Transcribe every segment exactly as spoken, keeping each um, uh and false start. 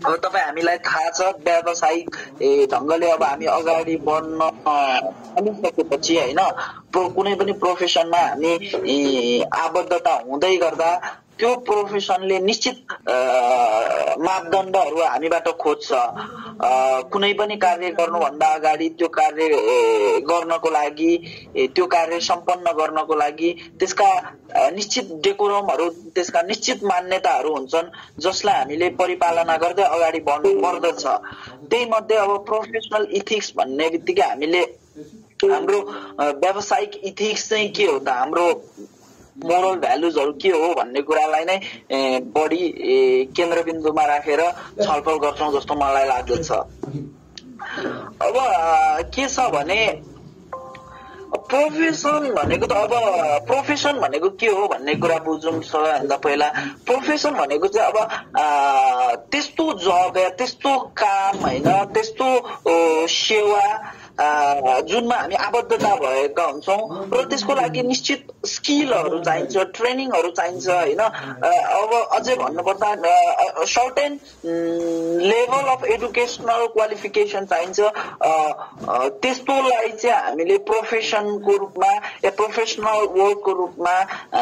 अब तपाईँ हामीलाई थाहा छ व्यावसायिक ढङ्गले अब हामी अगाडि बढ्न थालिसकेपछि होइन कुनै पनि प्रोफेसनमा हामी आबद्धता हुँदै गर्दा त्यो प्रोफेसनले निश्चित मापदण्डहरू हामीबाट खोज्छ। कुनै पनि कार्य गर्नुभन्दा अगाडि त्यो कार्य गर्नको लागि त्यो कार्य सम्पन्न गर्नको लागि त्यसका निश्चित डेकोरमहरू त्यसका निश्चित मान्यताहरू हुन्छन् जसलाई हामीले परिपालना गर्दै अगाडि बढ्नु पर्दछ। त्यही मध्ये अब प्रोफेसनल इथिक्स भन्ने बित्तिकै हामीले हाम्रो व्यावसायिक इथिक्स चाहिँ के हो त, हाम्रो मोरल भ्यालुजहरू के हो भन्ने कुरालाई नै बढी केन्द्रबिन्दुमा राखेर छलफल गर्छौँ जस्तो मलाई लाग्दछ। अब के छ भने प्रोफेसन भनेको त अब प्रोफेसन भनेको के हो भन्ने कुरा बुझौँ सबैभन्दा पहिला। प्रोफेसन भनेको चाहिँ अब त्यस्तो जब या त्यस्तो काम होइन, त्यस्तो सेवा जुनमा हामी आबद्धता भएका हुन्छौँ र त्यसको लागि निश्चित स्किलहरू चाहिन्छ, ट्रेनिङहरू चाहिन्छ होइन। अब अझै भन्नुपर्दा certain level of educational qualification चाहिन्छ। त्यस्तोलाई चाहिँ हामीले प्रोफेसनको रूपमा या प्रोफेसनल वर्कको रूपमा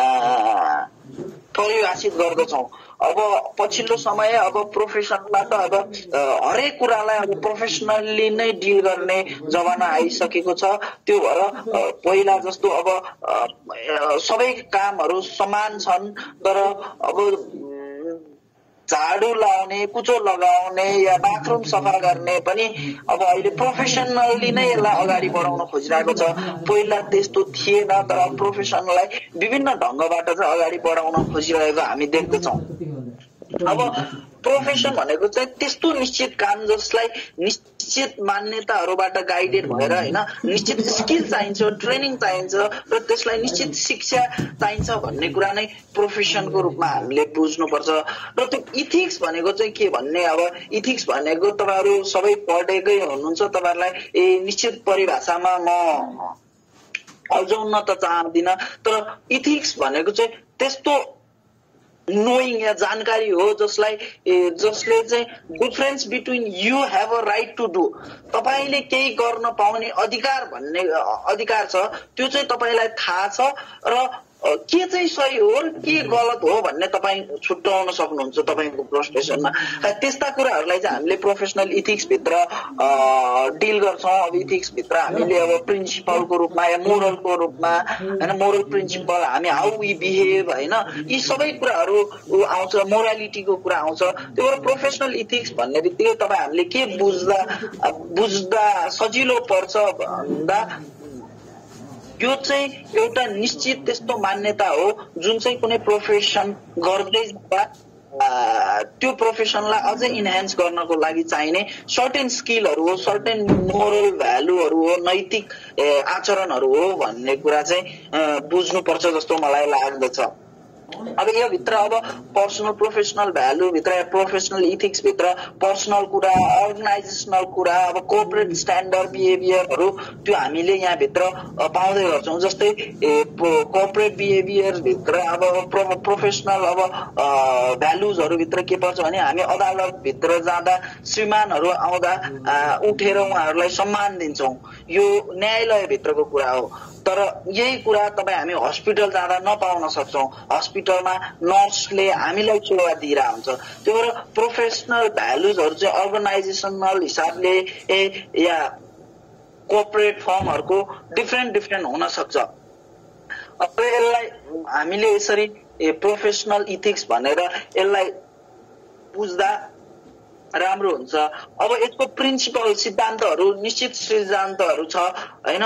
परिभाषित गर्दछौँ। अब पछिल्लो समय अब प्रोफेसनबाट अब हरेक कुरालाई अब प्रोफेसनल्ली नै डिल गर्ने जमाना आइसकेको छ। त्यो भएर पहिला जस्तो अब सबै कामहरू समान छन्, तर अब झाडु लाउने, कुचो लगाउने या बाथरुम सफा गर्ने पनि अब अहिले प्रोफेसनल्ली नै यसलाई अगाडि बढाउन खोजिरहेको छ। पहिला त्यस्तो थिएन, तर प्रोफेसनलाई विभिन्न ढङ्गबाट चाहिँ अगाडि बढाउन खोजिरहेको हामी देख्दछौँ। अब प्रोफेसन भनेको चाहिँ त्यस्तो निश्चित काम जसलाई निश्चित मान्यताहरूबाट गाइडेड भएर होइन, निश्चित स्किल चाहिन्छ, ट्रेनिङ चाहिन्छ र त्यसलाई निश्चित शिक्षा चाहिन्छ भन्ने कुरा नै प्रोफेसनको रूपमा हामीले बुझ्नुपर्छ। र त्यो इथिक्स भनेको चाहिँ के भन्ने, अब इथिक्स भनेको तपाईँहरू सबै पढेकै हुनुहुन्छ, तपाईँहरूलाई ए निश्चित परिभाषामा म अल्झाउन त चाहदिनँ, तर इथिक्स भनेको चाहिँ त्यस्तो नोइङ या जानकारी हो जसलाई जसले चाहिँ difference between you have a right to do, तपाईँले केही गर्न पाउने अधिकार भन्ने अधिकार छ, त्यो चाहिँ तपाईँलाई थाहा छ र के चाहिँ सही हो र के गलत हो भन्ने तपाईँ छुट्याउन सक्नुहुन्छ तपाईँको प्रोफेसनमा। त्यस्ता कुराहरूलाई चाहिँ हामीले प्रोफेसनल इथिक्स भित्र डिल गर्छौँ। अब इथिक्स भित्र हामीले अब प्रिन्सिपलको रूपमा या मोरलको रूपमा होइन, मोरल प्रिन्सिपल हामी हाउ वी बिहेभ होइन, यी सबै कुराहरू आउँछ, मोरालिटीको कुरा आउँछ। त्यो भएर प्रोफेसनल इथिक्स भन्ने बित्तिकै तपाईँ हामीले के बुझ्दा बुझ्दा सजिलो पर्छ भन्दा यो चाहिँ एउटा निश्चित त्यस्तो मान्यता हो जुन चाहिँ कुनै प्रोफेसन गर्दै जाँदा त्यो प्रोफेसनलाई अझै इन्हान्स गर्नको लागि चाहिने सर्टेन स्किलहरू हो, सर्टेन मोरल भ्यालुहरू हो, नैतिक आचरणहरू हो भन्ने कुरा चाहिँ बुझ्नुपर्छ जस्तो मलाई लाग्दछ। अब यो भित्र अब पर्सनल प्रोफेसनल भ्यालु भित्र या प्रोफेसनल इथिक्स भित्र पर्सनल कुरा, अर्गनाइजेसनल कुरा, अब कोअपरेट स्ट्यान्डर्ड बिहेभियरहरू त्यो हामीले यहाँ भित्र पाउँदै गर्छौँ। जस्तै कोअपरेट बिहेभियर भित्र अब प्रोफेसनल अब भ्यालुजहरू भित्र के पर्छ भने हामी अदालत भित्र जाँदा श्रीमानहरू आउँदा उठेर उहाँहरूलाई सम्मान दिन्छौँ, यो न्यायालय भित्रको कुरा हो। तर यही कुरा तपाईँ हामी हस्पिटल जाँदा नपाउन सक्छौँ, हस्पिटलमा नर्सले हामीलाई सेवा दिइरहेको हुन्छ। त्यो भएर प्रोफेसनल भ्यालुजहरू चाहिँ अर्गनाइजेसनल हिसाबले ए या कोअपरेट फर्महरूको डिफ्रेन्ट डिफ्रेन्ट हुन सक्छ। अब यसलाई हामीले यसरी प्रोफेसनल इथिक्स भनेर यसलाई बुझ्दा राम्रो हुन्छ। अब यसको प्रिन्सिपल सिद्धान्तहरू निश्चित सिद्धान्तहरू छ होइन।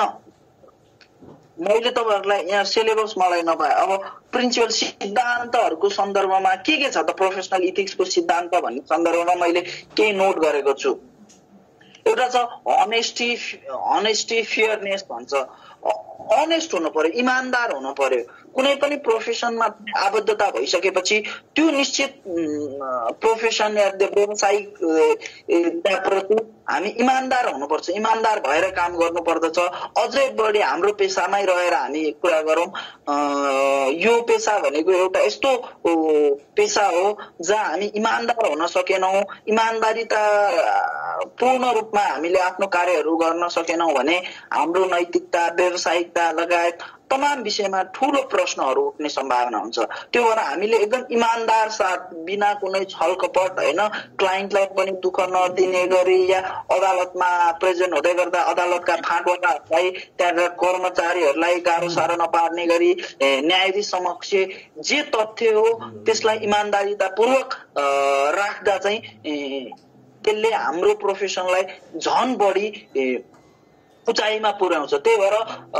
मैले तपाईँहरूलाई यहाँ सिलेबस मलाई नपाए अब प्रिन्सिपल सिद्धान्तहरूको सन्दर्भमा के के छ त प्रोफेसनल इथिक्सको सिद्धान्त भन्ने सन्दर्भमा मैले केही नोट गरेको छु। एउटा छ अनेस्टी, अनेस्टी फेयरनेस भन्छ। अनेस्ट हुनु पर्यो, इमान्दार हुनु पर्यो। कुनै पनि प्रोफेसनमा आबद्धता भइसकेपछि त्यो निश्चित प्रोफेसन या व्यवसायिकताप्रति हामी इमानदार हुनुपर्छ, इमानदार भएर काम गर्नुपर्दछ। अझै बढी हाम्रो पेसामै रहेर हामी कुरा गरौँ, यो पेसा भनेको एउटा यस्तो पेसा हो जहाँ हामी इमानदार हुन सकेनौँ, इमानदारीता पूर्ण रूपमा हामीले आफ्नो कार्यहरू गर्न सकेनौँ भने हाम्रो नैतिकता, व्यावसायिकता लगायत तमाम विषयमा ठूलो प्रश्नहरू उठ्ने सम्भावना हुन्छ। त्यो भएर हामीले एकदम इमानदार साथ, बिना कुनै छलकपट होइन, क्लाइन्टलाई पनि दुःख नदिने गरी या अदालतमा प्रेजेन्ट हुँदै गर्दा अदालतका फाँटवालाहरूलाई, त्यहाँका कर्मचारीहरूलाई गाह्रो साह्रो नपार्ने गरी न्यायाधीश समक्ष जे तथ्य हो त्यसलाई इमानदारीतापूर्वक राख्दा चाहिँ त्यसले हाम्रो प्रोफेसनलाई झन बढी उचाइमा पुर्याउँछ। त्यही भएर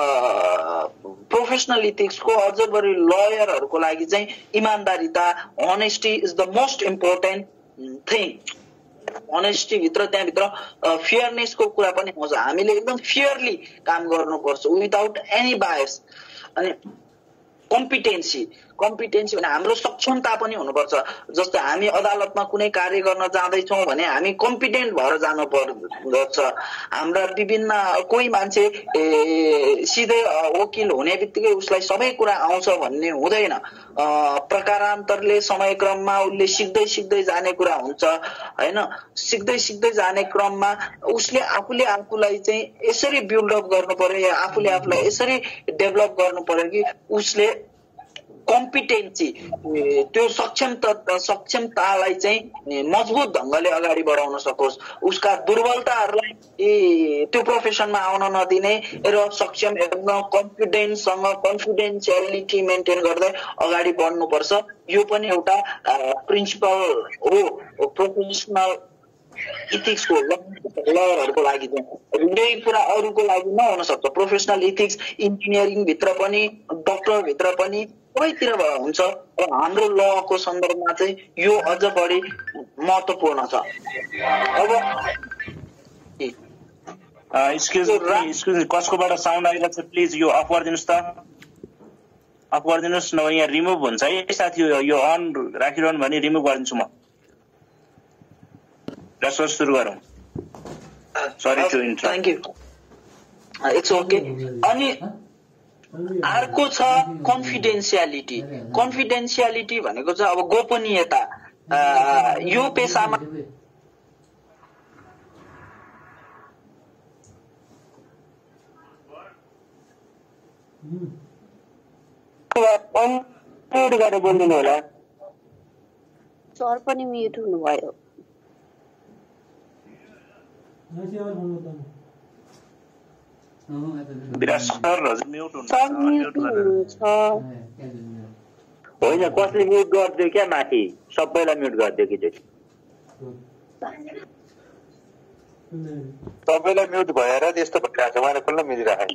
प्रोफेसनल इथिक्सको अझ बढी लयरहरूको लागि चाहिँ इमानदारीता, honesty is the most important thing. Honesty भित्र त्यहाँभित्र फियरनेसको कुरा पनि आउँछ। हामीले एकदम फियरली काम गर्नुपर्छ विदाउट एनी बायस। अनि कम्पिटेन्सी कम्पिटेन्सी भने हाम्रो सक्षमता पनि हुनुपर्छ। जस्तै हामी अदालतमा कुनै कार्य गर्न जाँदैछौँ भने हामी कम्पिटेन्ट भएर जानु पर्दछ। हाम्रा विभिन्न कोही मान्छे सिधै वकिल हुने बित्तिकै उसलाई सबै कुरा आउँछ भन्ने हुँदैन। प्रकारान्तरले समयक्रममा उसले सिक्दै सिक्दै जाने कुरा हुन्छ होइन। सिक्दै सिक्दै जाने क्रममा उसले आफूले आफूलाई चाहिँ यसरी बिल्डअप गर्नु पर्यो या आफूले आफूलाई यसरी डेभलप गर्नु पर्यो कि उसले कम्पिटेन्सी, त्यो सक्षमता सक्षमतालाई चाहिँ मजबुत ढङ्गले अगाडि बढाउन सकोस्। उसका दुर्बलताहरूलाई त्यो प्रोफेसनमा आउन नदिने र सक्षम एकदम कन्फिडेन्ससँग कन्फिडेन्सियलिटी मेन्टेन गर्दै अगाडि बढ्नुपर्छ। यो पनि एउटा प्रिन्सिपल हो प्रोफेसनल इथिक्सको लयरहरूको लागि। यही कुरा अरूको लागि नहुन सक्छ। प्रोफेसनल इथिक्स इन्जिनियरिङ भित्र पनि, डक्टर भित्र पनि, सबैतिर हुन्छ। र हाम्रो लको सन्दर्भमा चाहिँ यो अझ बढी महत्त्वपूर्ण छ। अब एक्सक्युज एक्सक्युज कसकोबाट साउन्ड आइरहेको छ प्लिज यो अफ गरिदिनुहोस् त, अफ गरिदिनुहोस् नभए यहाँ रिमुभ हुन्छ है साथी। यो अन राखिरहनु भने रिमुभ गरिदिन्छु म। रसो सुरु गरौँ। Sorry to interrupt. Thank you, it's okay. अनि अर्को छ कन्फिडेन्सियालिटी। कन्फिडेन्सियालिटी भनेको चाहिँ अब गोपनीयता। यो पेसामा म्युट गरेर बोलिदिनु होला। सर पनि म्युट हुनुभयो। होइन कसले म्युट गरिदियो क्या माथि, सबैलाई म्युट गरिदियो कि चाहिँ सबैलाई म्युट भएर त्यस्तो भइरहेको छ। उहाँले कसलाई मिलिरहेको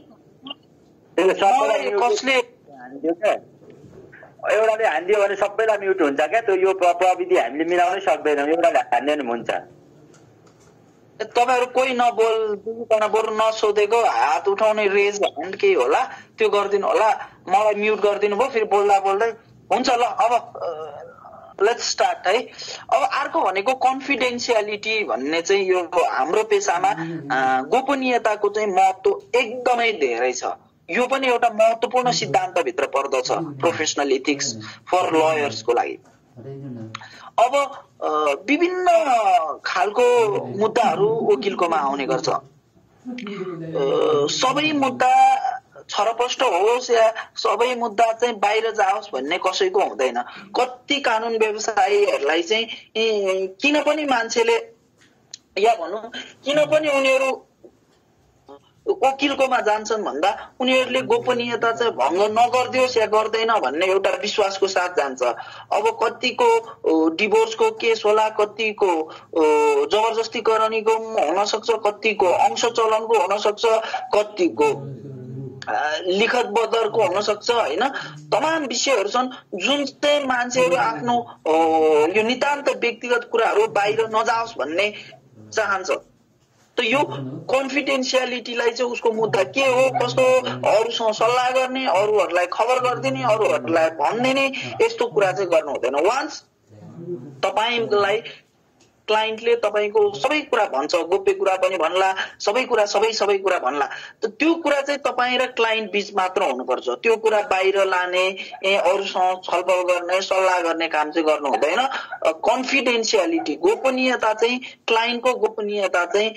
कसले हानिदियो क्या, एउटाले हानिदियो भने सबैलाई म्युट हुन्छ क्या। त्यो यो प्रविधि हामीले मिलाउनै सक्दैनौँ, एउटाले हान्दियो भने हुन्छ। तपाईहरु कोही नबोल्दिकन बरु नसोधेको हात उठाउने रेज ह्यान्ड केही होला त्यो गरिदिनु होला। मलाई म्युट गरिदिनु भयो, फेरि बोल्दा बोल्दै हुन्छ। ल अब लेट्स स्टार्ट है। अब अर्को भनेको कन्फिडेन्सियालिटी भन्ने चाहिँ यो हाम्रो पेसामा गोपनीयताको चाहिँ महत्त्व एकदमै धेरै छ। यो पनि एउटा महत्त्वपूर्ण सिद्धान्तभित्र पर्दछ प्रोफेसनल इथिक्स फर लयर्सको लागि। अब विभिन्न खालको मुद्दाहरू वकिलकोमा आउने गर्छ। सबै मुद्दा छरपष्ट होस् या सबै मुद्दा चाहिँ बाहिर जाओस् भन्ने कसैको हुँदैन। कति कानुन व्यवसायीहरूलाई चाहिँ किन पनि मान्छेले या भनौँ किन पनि उनीहरू वकिलकोमा जान्छन् भन्दा उनीहरूले गोपनीयता चाहिँ भङ्ग नगरिदियोस् या गर्दैन भन्ने एउटा विश्वासको साथ जान्छ। अब कतिको डिभोर्सको केस होला, कतिको जबरजस्तीकरणीको हुन सक्छ, कतिको अंश चलनको हुन सक्छ, कतिको लिखत बदरको हुन सक्छ होइन। तमाम विषयहरू छन् जुन चाहिँ मान्छेहरू आफ्नो यो नितान्त व्यक्तिगत कुराहरू बाहिर नजाओस् भन्ने चाहन्छ। त यो कन्फिडेन्सियालिटीलाई चाहिँ उसको मुद्दा के हो, कस्तो अरूसँग सल्लाह गर्ने, अरूहरूलाई खबर गरिदिने, अरूहरूलाई भनिदिने, यस्तो कुरा चाहिँ गर्नु हुँदैन। वान्स तपाईलाई क्लाइन्टले तपाईको सबै कुरा भन्छ, गोप्य कुरा पनि भन्ला, सबै कुरा सबै सबै कुरा भन्ला, त त्यो कुरा चाहिँ तपाईँ र क्लाइन्ट बीच मात्र हुनुपर्छ। त्यो कुरा बाहिर लाने, अरूसँग छलफल गर्ने, सल्लाह गर्ने काम चाहिँ गर्नु हुँदैन। कन्फिडेन्सियालिटी, गोपनीयता चाहिँ, क्लाइन्टको गोपनीयता चाहिँ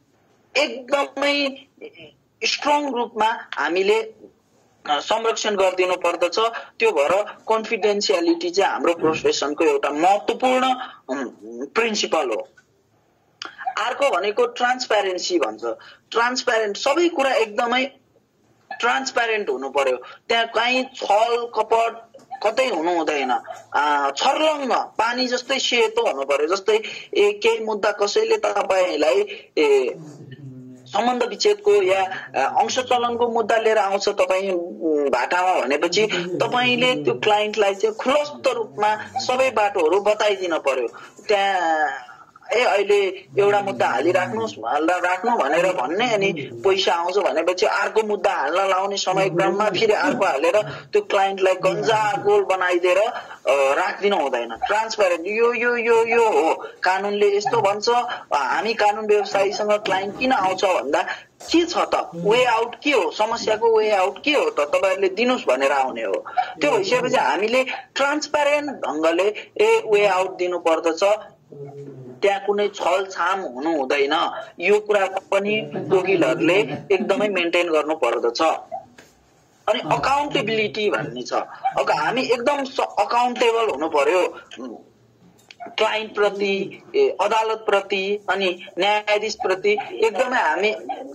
एकदमै स्ट्रङ रूपमा हामीले संरक्षण गरिदिनु पर्दछ। त्यो भएर कन्फिडेन्सियालिटी चाहिँ हाम्रो प्रोफेसनको एउटा महत्त्वपूर्ण प्रिन्सिपल हो। अर्को भनेको ट्रान्सप्यारेन्सी भन्छ। ट्रान्सप्यारेन्ट, सबै कुरा एकदमै ट्रान्सप्यारेन्ट हुनु पर्यो। त्यहाँ कहीँ छल कपट कतै हुनु हुँदैन। छर्लङ्ग पानी जस्तै सेतो हुनु पर्यो। जस्तै केही मुद्दा कसैले तपाईलाई सम्बन्ध विच्छेदको या अंश चलनको मुद्दा लिएर आउँछ तपाईँ भाटामा भनेपछि तपाईले त्यो क्लाइन्टलाई चाहिँ खुलस्त रूपमा सबै बाटोहरू बताइदिन पर्यो। त्यहाँ ए अहिले एउटा मुद्दा हालिराख्नुहोस् राख्नु भनेर भन्ने, अनि पैसा आउँछ भनेपछि अर्को मुद्दा हाल्न लाउने समय क्रममा फेरि अर्को हालेर त्यो क्लाइन्टलाई गन्जागोल बनाइदिएर राख्दिन हुँदैन। ट्रान्सप्यारेन्ट, यो यो यो यो हो, कानुनले यस्तो भन्छ, हामी कानुन व्यवसायीसँग क्लाइन्ट किन आउँछ भन्दा के छ त, वे आउट के हो, समस्याको वे आउट के हो त, तपाईँहरूले दिनुहोस् भनेर आउने हो। त्यो भइसकेपछि हामीले ट्रान्सप्यारेन्ट ढङ्गले ए वे आउट दिनु पर्दछ। त्यहाँ कुनै छलछाम हुनु हुँदैन। यो कुरा पनि वकिलहरूले एकदमै मेन्टेन गर्नु पर्दछ। अनि अकाउन्टेबिलिटी भन्ने छ। अब हामी एकदम अकाउन्टेबल हुनु पर्यो क्लाइन्ट प्रति, अदालत प्रति, अनि न्यायाधीश प्रति एकदमै हामी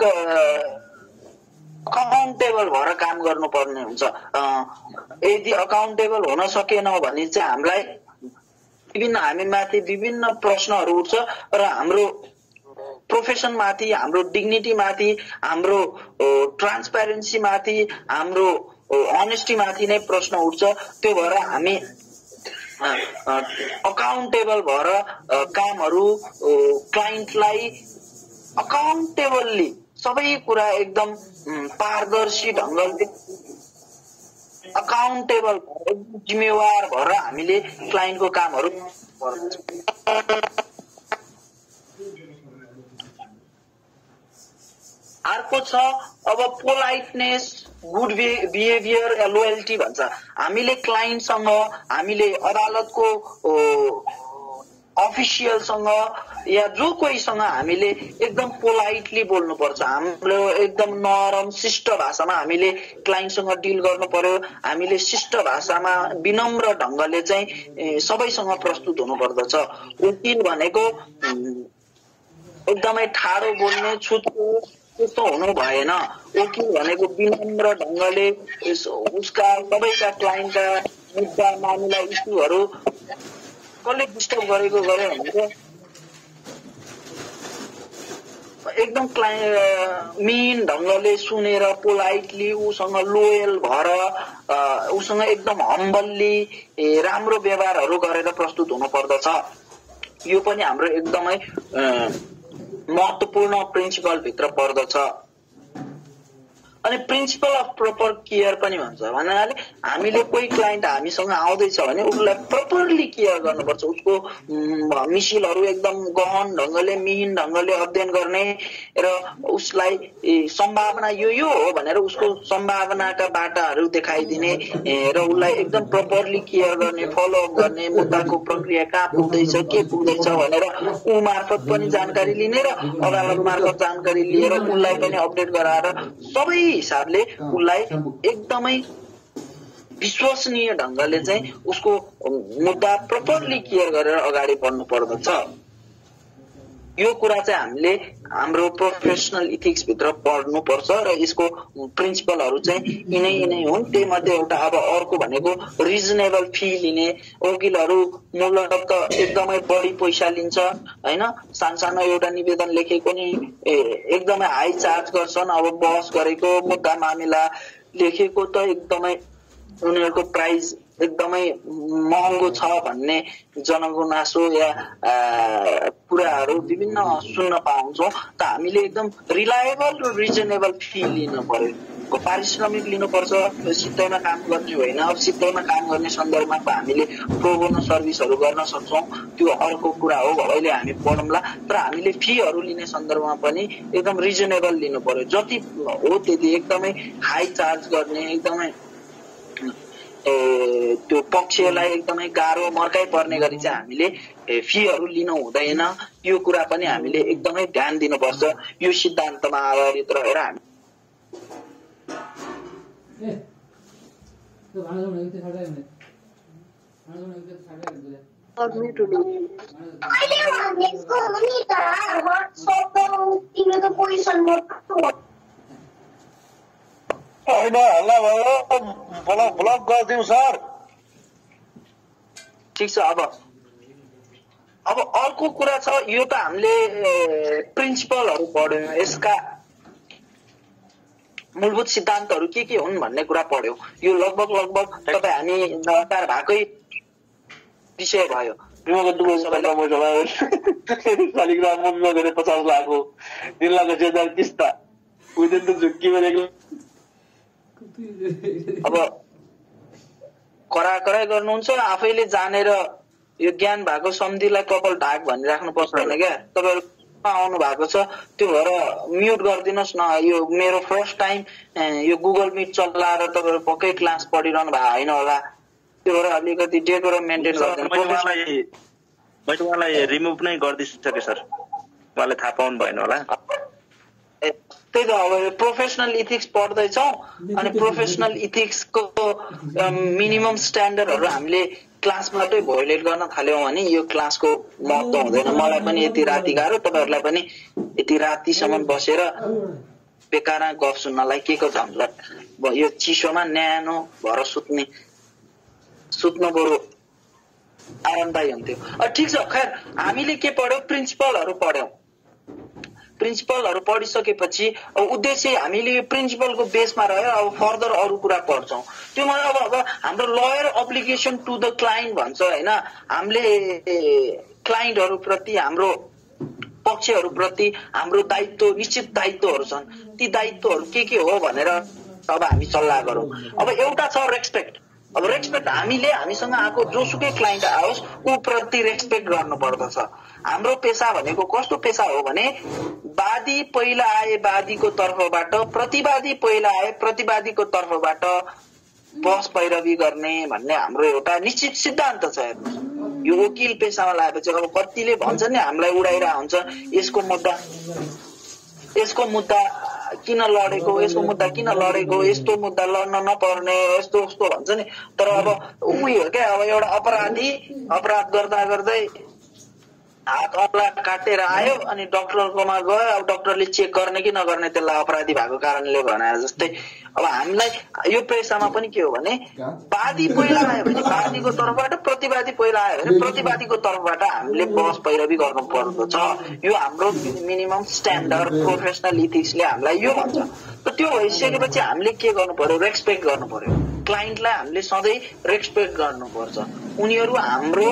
अकाउन्टेबल भएर काम गर्नुपर्ने हुन्छ। यदि अकाउन्टेबल हुन सकेनौँ भने चाहिँ हामीलाई विभिन्न हामी माथि विभिन्न प्रश्नहरू उठ्छ र हाम्रो प्रोफेसन माथि, हाम्रो डिग्निटी माथि, हाम्रो ट्रान्सप्यारेन्सी माथि, हाम्रो अनेस्टी माथि नै प्रश्न उठ्छ। त्यो भएर हामी अकाउन्टेबल भएर कामहरू क्लाइन्टलाई अकाउन्टेबलली सबै कुरा एकदम पारदर्शी ढङ्गले अकाउन्टेबल जिम्मेवार भएर हामीले क्लाइन्टको कामहरू अर्को छ अब पोलाइटनेस, गुड बिहेभियर या लोयल्टी भन्छ। हामीले क्लाइन्टसँग, हामीले अदालतको अफिसियलसँग या जो कोहीसँग हामीले एकदम पोलाइटली बोल्नुपर्छ। हाम्रो एकदम नरम शिष्ट भाषामा हामीले क्लाइन्टसँग डिल गर्नु पर्यो। हामीले शिष्ट भाषामा विनम्र ढङ्गले चाहिँ सबैसँग प्रस्तुत हुनु पर्दछ। वकिल भनेको एकदमै ठाडो बोल्ने, छुटको त्यस्तो हुनु भएन। वकिल भनेको विनम्र ढङ्गले उसका सबैका क्लाइन्टका मुद्दा, मामिला, इस्युहरू कसले डिस्टर्ब गरेको गरे भने एकदम क्लाइन्ट मिन ढङ्गले सुनेर पोलाइटली उसँग लोयल भएर उसँग एकदम हम्बल्ली राम्रो व्यवहारहरू गरेर प्रस्तुत हुनु पर्दछ। यो पनि हाम्रो एकदमै महत्त्वपूर्ण प्रिन्सिपल भित्र पर्दछ। अनि प्रिन्सिपल अफ प्रपर केयर पनि भन्छ। भन्नाले हामीले कोही क्लाइन्ट हामीसँग आउँदैछ भने उसलाई प्रपरली केयर गर्नुपर्छ। उसको मिसिलहरू एकदम गहन ढङ्गले, मिहिन ढङ्गले अध्ययन गर्ने र उसलाई सम्भावना यो यो हो भनेर उसको सम्भावनाका बाटाहरू देखाइदिने र उसलाई एकदम प्रपरली केयर गर्ने, फलोअप गर्ने, मुद्दाको प्रक्रिया कहाँ पुग्दैछ, के पुग्दैछ भनेर ऊ मार्फत पनि जानकारी लिने र अदालत मार्फत जानकारी लिएर उसलाई पनि अपडेट गराएर सबै हिसाबले उसलाई एकदमै विश्वसनीय ढङ्गले चाहिँ उसको मुद्दा प्रपरली केयर गरेर अगाडि बढ्नु पर्दछ। यो कुरा चाहिँ हामीले हाम्रो प्रोफेसनल इथिक्स भित्र पढ्नुपर्छ र यसको प्रिन्सिपलहरू चाहिँ यिनै यिनै हुन्। त्यही मध्ये एउटा अब अर्को भनेको रिजनेबल फी लिने। वकिलहरू मूलत एकदमै बढी पैसा लिन्छ हैन, सानसानो एउटा निवेदन लेखेको नि एकदमै हाई चार्ज गर्छन्। अब बहस गरेको मुद्दा मामिला लेखेको त एकदमै उनीहरूको प्राइस एकदमै महँगो छ भन्ने जनगुनासो या कुराहरू विभिन्न सुन्न पाउँछौँ। त हामीले एकदम रिलायबल र रिजनेबल फी लिनु पर्यो। पारिश्रमिक लिनुपर्छ, सित्तैमा काम गर्ने होइन। अब सित्तैमा काम गर्ने सन्दर्भमा हामीले प्रोबोनो सर्भिसहरू गर्न सक्छौँ, त्यो अर्को कुरा हो, अहिले हामी पढौँला। तर हामीले फीहरू लिने सन्दर्भमा पनि एकदम रिजनेबल लिनु पर्यो। जति हो त्यति एकदमै हाई चार्ज गर्ने, एकदमै त्यो पक्षलाई एकदमै गाह्रो मर्काइ पर्ने गरी चाहिँ हामीले फीहरू लिनु हुँदैन। यो कुरा पनि हामीले एकदमै ध्यान दिनुपर्छ। यो सिद्धान्तमा आधारित रहेर हामी होइन हल्ला भयो, ब्लक ब्लक गरिदिउँ सर। ठिक छ। अब अब अर्को कुरा छ, यो त हामीले प्रिन्सिपलहरू पढ्यौँ, यसका मूलभूत सिद्धान्तहरू के के हुन् भन्ने कुरा पढ्यौँ। यो लगभग लगभग तपाईँ हामी दरकार भएकै विषय भयो। पचास लाख हो, तीन लाख अस्सी हजार किस्ता उस दिन तो झुक्की में देख लो। अब कराई कराई गर्नुहुन्छ, आफैले जानेर यो ज्ञान भएको सम्धिलाई कपाल ढाक भनिराख्नु पर्दैन क्या। तपाईँहरू आउनु भएको छ, त्यो भएर म्युट गरिदिनुहोस् न। यो मेरो फर्स्ट टाइम यो गुगल मिट चलाएर तपाईँहरू पक्कै क्लास पढिरहनु भएको होइन होला, त्यो भएर अलिकति डेकोरम मेन्टेन गरिदिनु। मैले उहाँलाई रिमुभ नै गरिदिइसकेँ सर, उहाँले थाहा पाउनु भएन होला। त्यही त, अब प्रोफेसनल इथिक्स पढ्दैछौँ अनि प्रोफेसनल इथिक्सको मिनिमम स्ट्यान्डर्डहरू हामीले क्लासबाटै भोइलेट गर्न थाल्यौँ भने यो क्लासको महत्त्व हुँदैन। मलाई पनि यति राति गाह्रो, तपाईँहरूलाई पनि यति रातिसम्म बसेर बेकार गफ सुन्नलाई के को झन्झट। यो चिसोमा न्यानो भएर सुत्ने सुत्नु बरु आरामदायी हुन्थ्यो। ठिक छ, खैर हामीले के पढ्यौँ, प्रिन्सिपलहरू पढ्यौँ। प्रिन्सिपलहरू पढिसकेपछि अब उद्देश्य हामीले यो प्रिन्सिपलको बेसमा रह्यो। अब फर्दर अरू कुरा पढ्छौँ। त्यो मलाई अब अब हाम्रो lawyer obligation to the client भन्छ होइन। हामीले क्लाइन्टहरू प्रति, हाम्रो पक्षहरूप्रति हाम्रो दायित्व, निश्चित दायित्वहरू छन्। ती दायित्वहरू के के हो भनेर अब हामी सल्लाह गरौँ। अब एउटा छ रेस्पेक्ट। अब रेस्पेक्ट हामीले हामीसँग आएको जोसुकै क्लाइन्ट आओस् ऊ प्रति रेस्पेक्ट गर्नु पर्दछ। हाम्रो पेसा भनेको कस्तो पेसा हो भने वादी पहिला आए वादीको तर्फबाट, प्रतिवादी पहिला आए प्रतिवादीको तर्फबाट बहस पैरवी गर्ने भन्ने हाम्रो एउटा निश्चित सिद्धान्त छ। हेर्नुहोस्, यो वकिल पेसामा लागेपछि अब कतिले भन्छ नि हामीलाई उडाइरहेको हुन्छ, यसको मुद्दा यसको मुद्दा किन लडेको, यसको मुद्दा किन लडेको, यस्तो मुद्दा लड्न नपर्ने, यस्तो यस्तो भन्छ नि। तर अब उयो क्या, अब एउटा अपराधी अपराध गर्दा गर्दै हात औँला काटेर आयो अनि डक्टरकोमा गयो। अब डक्टरले चेक गर्ने कि नगर्ने त्यसलाई अपराधी भएको कारणले भने जस्तै अब हामीलाई यो पेसामा पनि के हो भने वादी पहिला आयो भने वादीको तर्फबाट, प्रतिवादी पहिला आयो भने प्रतिवादीको तर्फबाट हामीले बहस पैरवी गर्नु पर्दछ। यो हाम्रो मिनिमम स्ट्यान्डर्ड प्रोफेसनल इथिक्सले हामीलाई यो भन्छ। त त्यो भइसकेपछि हामीले के गर्नु पर्यो, रेस्पेक्ट गर्नु पर्यो। क्लाइन्टलाई हामीले सधैँ रेस्पेक्ट गर्नुपर्छ। उनीहरू हाम्रो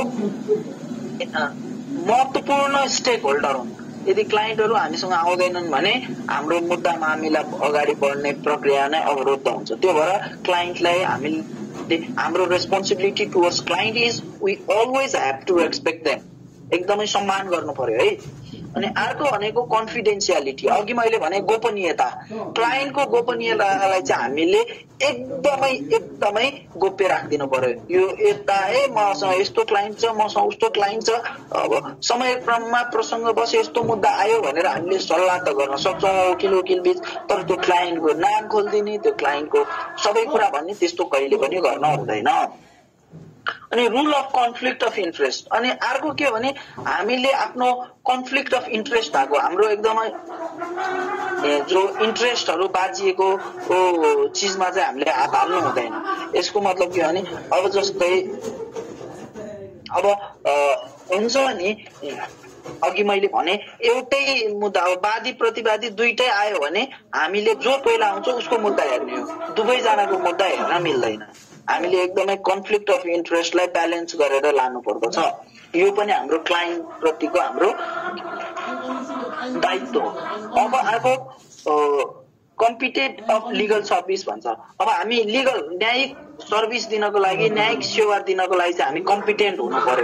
महत्त्वपूर्ण स्टेक होल्डर हुन्। यदि क्लाइन्टहरू हामीसँग आउँदैनन् भने हाम्रो मुद्दा मामिला अगाडि बढ्ने प्रक्रिया नै अवरुद्ध हुन्छ। त्यो भएर क्लाइन्टलाई हामीले, हाम्रो responsibility towards client is we always have to respect them. एकदमै सम्मान गर्नु पर्यो है। अनि अर्को भनेको कन्फिडेन्सियालिटी। अघि मैले भने गोपनीयता। क्लाइन्टको गोपनीयतालाई चाहिँ हामीले एकदमै एकदमै गोप्य राखिदिनु पर्यो। यो यता है मसँग यस्तो क्लाइन्ट छ, मसँग उस्तो क्लाइन्ट छ, अब समयक्रममा प्रसङ्गवश यस्तो मुद्दा आयो भनेर हामीले सल्लाह त गर्न सक्छौँ वकिल वकिल बीच, तर त्यो क्लाइन्टको नाम खोलिदिने, त्यो क्लाइन्टको सबै कुरा भन्ने त्यस्तो कहिले पनि गर्न हुँदैन। अनि rule of conflict of interest. अनि अर्को के हो भने हामीले आफ्नो कन्फ्लिक्ट अफ इन्ट्रेस्ट भएको हाम्रो एकदमै जो इन्ट्रेस्टहरू बाजिएको चिजमा चाहिँ हामीले हात हाल्नु हुँदैन। यसको मतलब के हो भने अब जस्तै अब हुन्छ नि, अघि मैले भने एउटै मुद्दा हो, वादी प्रतिवादी दुईटै आयो भने हामीले जो पहिला आउँछ उसको मुद्दा हेर्ने हो, दुवैजनाको मुद्दा हेर्न मिल्दैन। हामीले एकदमै कन्फ्लिक्ट अफ इन्ट्रेस्टलाई ब्यालेन्स गरेर लानु पर्दछ। यो पनि हाम्रो क्लाइन्ट प्रतिको हाम्रो दायित्व हो। अब अर्को कम्पिटेन्ट अफ लिगल सर्भिस भन्छ। अब हामी लिगल न्यायिक सर्भिस दिनको लागि, न्यायिक सेवा दिनको लागि चाहिँ हामी कम्पिटेन्ट हुनु पर्यो।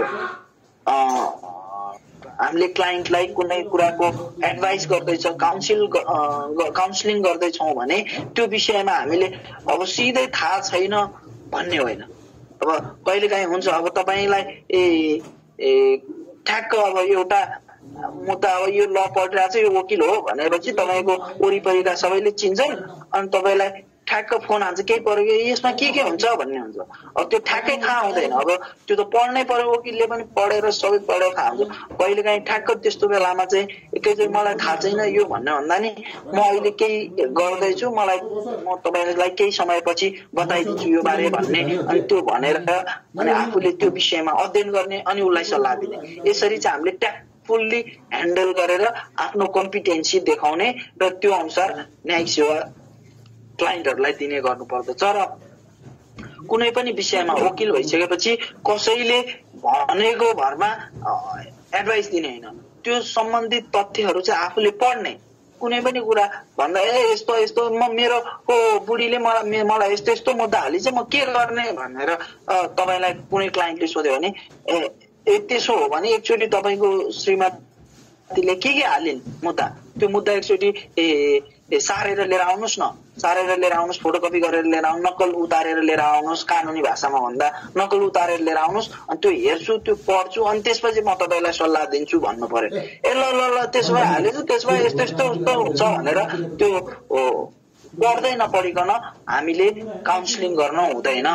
हामीले क्लाइन्टलाई कुनै कुराको एडभाइस गर्दैछ, काउन्सिल काउन्सिलिङ गर्दैछौँ भने त्यो विषयमा हामीले अब सिधै थाहा छैन भन्ने होइन। अब कहिलेकाहीँ हुन्छ अब तपाईँलाई ए ठ्याक्क अब एउटा मुद्दा अब यो ल पढिरहेको छ, यो वकिल हो भनेपछि तपाईँको वरिपरिका सबैले चिन्छन् अनि तपाईँलाई ठ्याक्क फोन हान्छ, केही पऱ्यो यसमा के के हुन्छ भन्ने हुन्छ। अब त्यो ठ्याक्कै थाहा हुँदैन। अब त्यो त पढ्नै पर्यो, वकिलले पनि पढेर सबै पढेर थाहा हुन्छ। कहिलेकाहीँ ठ्याक्क त्यस्तो बेलामा चाहिँ एकैचोटि मलाई थाहा छैन यो भन्ने भन्दा नि म अहिले केही गर्दैछु, मलाई म तपाईँलाई केही समयपछि बताइदिन्छु यो बारे भन्ने, अनि त्यो भनेर अनि आफूले त्यो विषयमा अध्ययन गर्ने अनि उसलाई सल्लाह दिने। यसरी चाहिँ हामीले ट्याक फुल्ली ह्यान्डल गरेर आफ्नो कम्पिटेन्सी देखाउने र त्यो अनुसार न्यायिक सेवा क्लाइन्टहरूलाई दिने गर्नुपर्दछ। र कुनै पनि विषयमा वकिल भइसकेपछि कसैले भनेको भरमा एडभाइस दिने होइन। त्यो सम्बन्धित तथ्यहरू चाहिँ आफूले पढ्ने। कुनै पनि कुरा भन्दा ए यस्तो यस्तो म मेरो को बुढीले मलाई मलाई यस्तो यस्तो मुद्दा हाली चाहिँ म के गर्ने भनेर तपाईँलाई कुनै क्लाइन्टले सोध्यो भने ए त्यसो हो भने एकचोटि तपाईँको श्रीमतीले के के हालिन् मुद्दा, त्यो मुद्दा एकचोटि ए सारेर लिएर आउनुहोस् न, सारेर लिएर आउनुहोस्, फोटोकपी गरेर लिएर आउनु, नक्कल उतारेर लिएर आउनुहोस्, कानुनी भाषामा भन्दा नक्कल उतारेर लिएर आउनुहोस्, अनि त्यो हेर्छु, त्यो पढ्छु, अनि त्यसपछि म तपाईँलाई सल्लाह दिन्छु भन्नु पर्यो। ए ल ल ल त्यसो भए हालेछु, त्यसो भए यस्तो यस्तो यस्तो हुन्छ भनेर त्यो पढ्दै नपढिकन हामीले काउन्सिलिङ गर्न हुँदैन।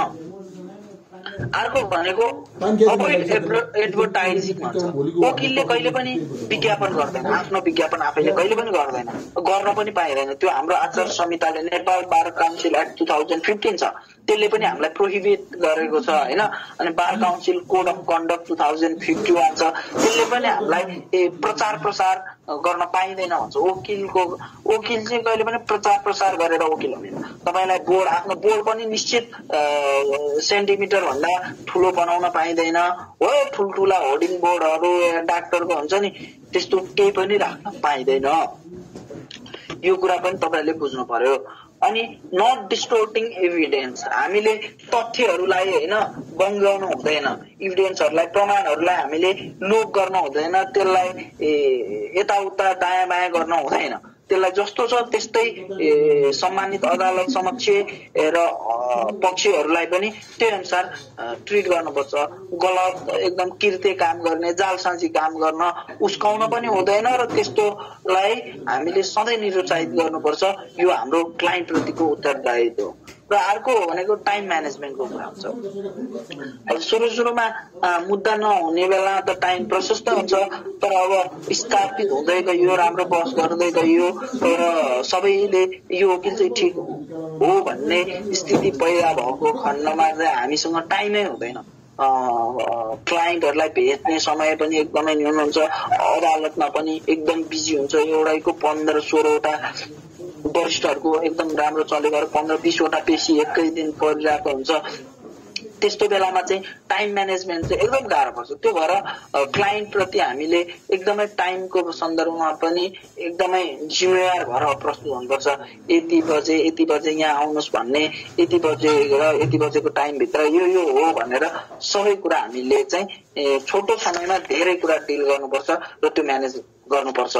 अर्को भनेको अपोइन्ट एडभर्टाइजिङ भन्छ। वकिलले कहिले पनि विज्ञापन गर्दैन, आफ्नो विज्ञापन आफैले कहिले पनि गर्दैन, गर्न पनि पाइँदैन। त्यो हाम्रो आचार संहिताले, Nepal bar council act two thousand fifteen छ, त्यसले पनि हामीलाई प्रोहिबिट गरेको छ होइन। अनि bar council code of conduct two thousand fifty one छ, त्यसले पनि हामीलाई प्रचार प्रसार गर्न पाइँदैन भन्छ। वकिलको वकिल चाहिँ कहिले पनि प्रचार प्रसार गरेर वकिल हुँदैन। तपाईँलाई बोर्ड, आफ्नो बोर्ड पनि निश्चित सेन्टिमिटर भन्दा ठुलो बनाउन पाइँदैन हो। ठुल्ठुला होर्डिङ बोर्डहरू डाक्टरको हुन्छ नि, त्यस्तो केही पनि राख्न पाइँदैन। यो कुरा पनि तपाईँले बुझ्नु पर्यो। अनि नट डिस्टोर्टिङ एभिडेन्स, हामीले तथ्यहरूलाई होइन बङ्गाउनु हुँदैन, इभिडेन्सहरूलाई, प्रमाणहरूलाई हामीले लोप गर्न हुँदैन, त्यसलाई यताउता दायाँ बायाँ गर्न हुँदैन। त्यसलाई जस्तो छ त्यस्तै सम्मानित अदालत समक्ष र पक्षहरूलाई पनि त्यही अनुसार ट्रिट गर्नुपर्छ। गलत एकदम कृत्य काम गर्ने, जालसाजी काम गर्न उस्काउन पनि हुँदैन र त्यस्तोलाई हामीले सधैँ निरुत्साहित गर्नुपर्छ। यो हाम्रो क्लाइन्ट प्रतिको उत्तरदायित्व हो। र अर्को भनेको टाइम म्यानेजमेन्टको कुरा हुन्छ। अब सुरु सुरुमा मुद्दा नहुने बेला त टाइम प्रशस्त हुन्छ, तर अब स्थापित हुँदै गयो, राम्रो बहस गर्दै गयो र सबैले यो वकिल चाहिँ ठिक हो भन्ने स्थिति पैदा भएको खण्डमा चाहिँ हामीसँग टाइमै हुँदैन। क्लाइन्टहरूलाई भेट्ने समय पनि एकदमै न्यून हुन्छ, अदालतमा पनि एकदम बिजी हुन्छ। एउटैको पन्ध्र सोह्रवटा वरिष्ठहरूको एकदम राम्रो चलेको पन्ध्र बिसवटा पेशी एकै दिन परिरहेको हुन्छ। त्यस्तो बेलामा चाहिँ टाइम म्यानेजमेन्ट चाहिँ एकदम गाह्रो पर्छ। त्यो भएर क्लाइन्ट प्रति हामीले एकदमै टाइमको सन्दर्भमा पनि एकदमै जिम्मेवार भएर प्रस्तुत हुनुपर्छ। यति बजे यति बजे यहाँ आउनुहोस् भन्ने, यति बजे र यति बजेको टाइमभित्र यो यो हो भनेर सबै कुरा हामीले चाहिँ छोटो समयमा धेरै कुरा डिल गर्नुपर्छ र त्यो म्यानेज गर्नुपर्छ।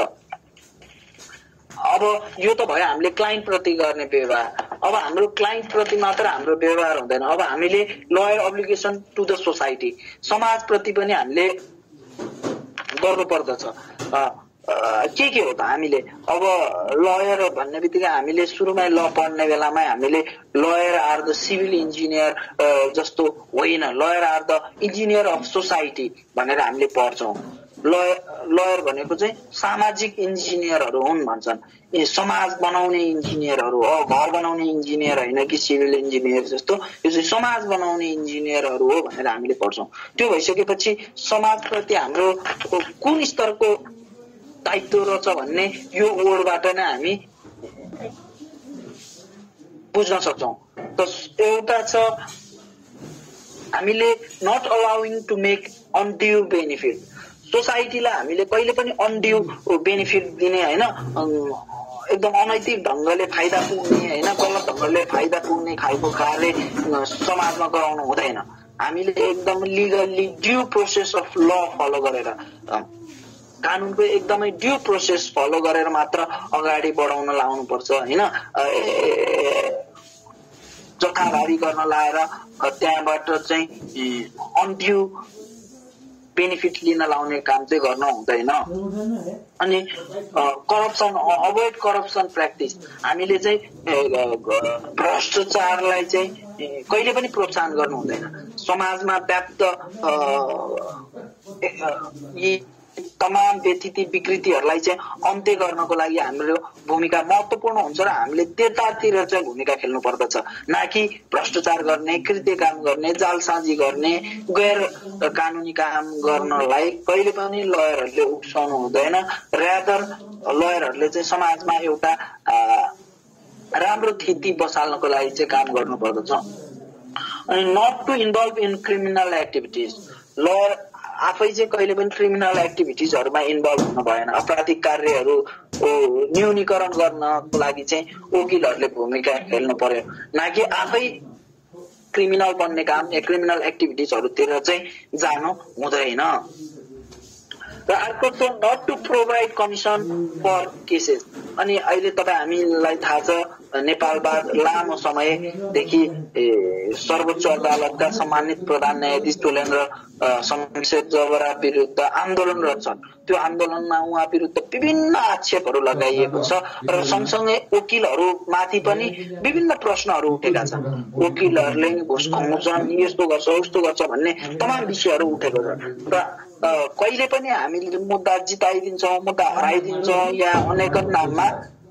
अब यो त भयो हामीले क्लाइन्ट प्रति गर्ने व्यवहार। अब हाम्रो क्लाइन्ट प्रति मात्र हाम्रो व्यवहार हुँदैन, अब हामीले lawyer obligation to the society, समाज प्रति पनि हामीले गर्नु पर्दछ। के के हो त हामीले अब लयर भन्ने बित्तिकै हामीले सुरुमै ल पढ्ने बेलामै हामीले lawyer are the civil engineer जस्तो होइन, lawyer are the engineer of society भनेर हामीले पढ्छौँ। लयर लयर भनेको चाहिँ सामाजिक इन्जिनियरहरू हुन् भन्छन्। ए समाज बनाउने इन्जिनियरहरू हो, घर बनाउने इन्जिनियर होइन कि सिभिल इन्जिनियर जस्तो, यो चाहिँ समाज बनाउने इन्जिनियरहरू हो भनेर हामीले पढ्छौँ। त्यो भइसकेपछि समाजप्रति हाम्रो कुन स्तरको दायित्व रहेछ भन्ने यो वर्डबाट नै हामी बुझ्न सक्छौँ। त एउटा छ हामीले not allowing to make undue benefit सोसाइटीलाई हामीले कहिले पनि अनड्यू बेनिफिट दिने हैन एकदम अनैतिक ढंगले फाइदा पुग्ने हैन गलत ढंगले फाइदा पुग्ने खालको कार्य समाजमा गराउनु हुँदैन हामीले एकदम legally due process of law follow गरेर कानुनको एकदमै ड्यू प्रोसेस फलो गरेर मात्र अगाडि बढाउन लाउनु पर्छ हैन जथाभारी गर्न लाएर त्यहाँबाट चाहिँ अनड्यू बेनिफिट लिन लाउने काम चाहिँ गर्न हुँदैन अनि करप्सन अभोइड करप्सन प्र्याक्टिस हामीले चाहिँ भ्रष्टाचारलाई चाहिँ कहिले पनि प्रोत्साहन गर्नु हुँदैन समाजमा व्याप्त यी तमाम व्यथिति विकृतिहरूलाई चाहिँ अन्त्य गर्नको लागि हाम्रो भूमिका महत्त्वपूर्ण हुन्छ र हामीले त्यतातिर चाहिँ भूमिका खेल्नु पर्दछ न कि भ्रष्टाचार गर्ने कृत्य काम गर्ने जालसाजी गर्ने गैर कानुनी काम गर्नलाई कहिले पनि लयरहरूले उक्साउनु हुँदैन रादर लयरहरूले चाहिँ समाजमा एउटा राम्रो स्थिति बसाल्नको लागि चाहिँ काम गर्नु पर्दछ अनि not to involve in criminal activities lawyer आफै चाहिँ कहिले पनि क्रिमिनल एक्टिभिटिजहरुमा इन्भल्भ हुन भएन अपराधिक कार्यहरु न्यूनीकरण गर्नको लागि चाहिँ वकिलहरुले भूमिका खेल्नु पर्यो न कि आफै क्रिमिनल बन्ने काम या क्रिमिनल एक्टिभिटिजहरुतिर चाहिँ जानु हुँदैन र अर्को चाहिँ not to provide commission for cases अनि अहिले तपाई हामीलाई थाहा छ नेपालबाट लामो समयदेखि सर्वोच्च अदालतका सम्मानित प्रधान न्यायाधीश टोलेन्द्र शमशेर जबरा विरुद्ध आन्दोलनरत छन् त्यो आन्दोलनमा उहाँ विरुद्ध विभिन्न आक्षेपहरू लगाइएको छ र सँगसँगै वकिलहरू माथि पनि विभिन्न प्रश्नहरू उठेका छन् वकिलहरूले घुस खुवाउँछन् यस्तो गर्छ उस्तो गर्छ भन्ने तमाम विषयहरू उठेको छ र कहिले पनि हामीले मुद्दा जिताइदिन्छौं मुद्दा हराइदिन्छौं या अनेक नाममा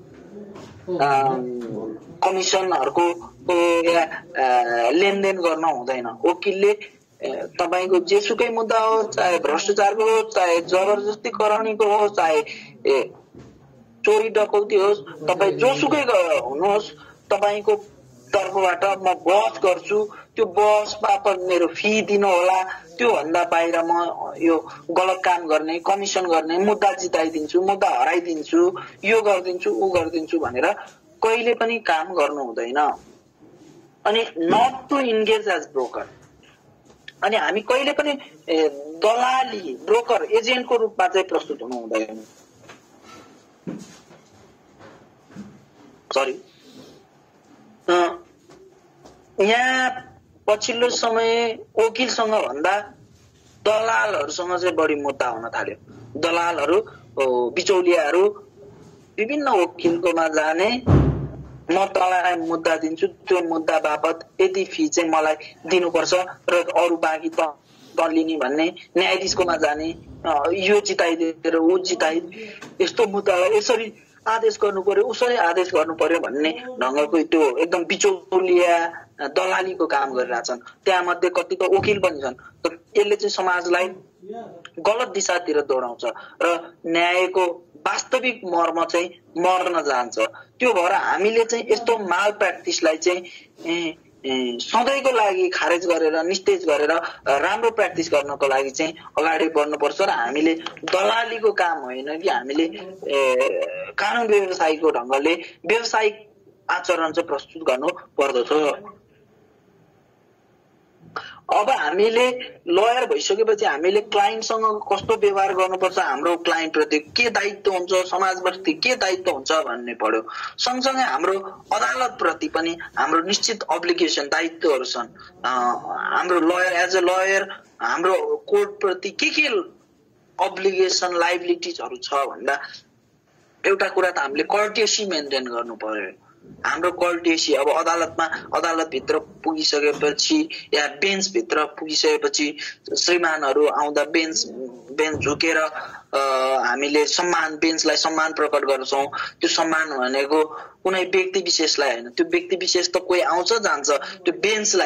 कमिसनहरुको या लेनदेन गर्न हुँदैन वकिलले तपाईको जेसुकै मुद्दा हो चाहे भ्रष्टाचारको हो चाहे जबरजस्ती कराउनेको हो चाहे चोरी डकौती होस् तपाई जोसुकै हुनुहोस् तपाईको तर्फबाट म बहस गर्छु त्यो बहस बापत मेरो फी दिनु होला त्यो भन्दा बाहिर म यो गलत काम गर्ने कमिसन गर्ने मुद्दा जिताइदिन्छु मुद्दा हराइदिन्छु यो गर्दिन्छु उ गर्दिन्छु भनेर कहिले पनि काम गर्नु हुँदैन अनि not to engage as broker अनि हामी कहिले पनि दलाली ब्रोकर एजेन्टको रूपमा चाहिँ प्रस्तुत हुनु हुँदैन सरी यहाँ पछिल्लो समय वकिलसँग भन्दा दलालहरुसँग चाहिँ बढी मुद्दा हुन थाल्यो दलालहरु बिचौलियाहरु विभिन्न वकिलकोमा जाने म तँलाई मुद्दा दिन्छु त्यो मुद्दा बापत यति फी चाहिँ मलाई दिनुपर्छ र अरु बाँकी त लिने भन्ने न्यायाधीशकोमा जाने यो जिताइदिएर उ जिताइ यस्तो मुद्दालाई यसरी आदेश गर्नु पर्यो उसरी आदेश गर्नु पर्यो भन्ने ढंगको त्यो एकदम बिचौलिया दलालीको काम गरिरहेछन् त्यहाँ मध्ये कतिको वकिल पनि छन् तर यसले चाहिँ समाजलाई गलत दिशातिर दौडाउँछ र न्यायको वास्तविक मर्म चाहिँ मर्न जान्छ त्यो भएर हामीले चाहिँ यस्तो माल प्र्याक्टिसलाई चाहिँ सधैँको लागि खारेज गरेर निस्तेज गरेर राम्रो प्र्याक्टिस गर्नको लागि चाहिँ अगाडि बढ्नुपर्छ र हामीले दलालीको काम होइन कि हामीले कानुन व्यवसायको ढंगले व्यावसायिक आचरण चाहिँ प्रस्तुत गर्नु पर्दछ अब हामीले लयर भइसकेपछि हामीले क्लाइन्टसँग कस्तो व्यवहार गर्नुपर्छ हाम्रो क्लाइन्ट प्रति के दायित्व हुन्छ समाजप्रति के दायित्व हुन्छ भन्ने पर्यो सँगसँगै हाम्रो अदालत प्रति पनि हाम्रो निश्चित अब्लिगेसन दायित्वहरू छन् हाम्रो लयर एज अ लयर हाम्रो कोर्ट प्रति के के अब्लिगेसन लाइबिलिटिजहरू छ भन्दा एउटा कुरा त हामीले कर्टेसी मेन्टेन गर्नु पर्यो हाम्रो कर्टेसी अब अदालतमा अदालत भित्र पुगिसकेपछि या बेन्च भित्र पुगिसकेपछि श्रीमानहरू आउँदा बेन्च बेन्च झुकेर हामीले सम्मान बेन्चलाई सम्मान प्रकट गर्छौं त्यो सम्मान भनेको कुनै व्यक्ति विशेषलाई हैन त्यो व्यक्ति विशेष त कोही आउँछ जान्छ त्यो बेन्चलाई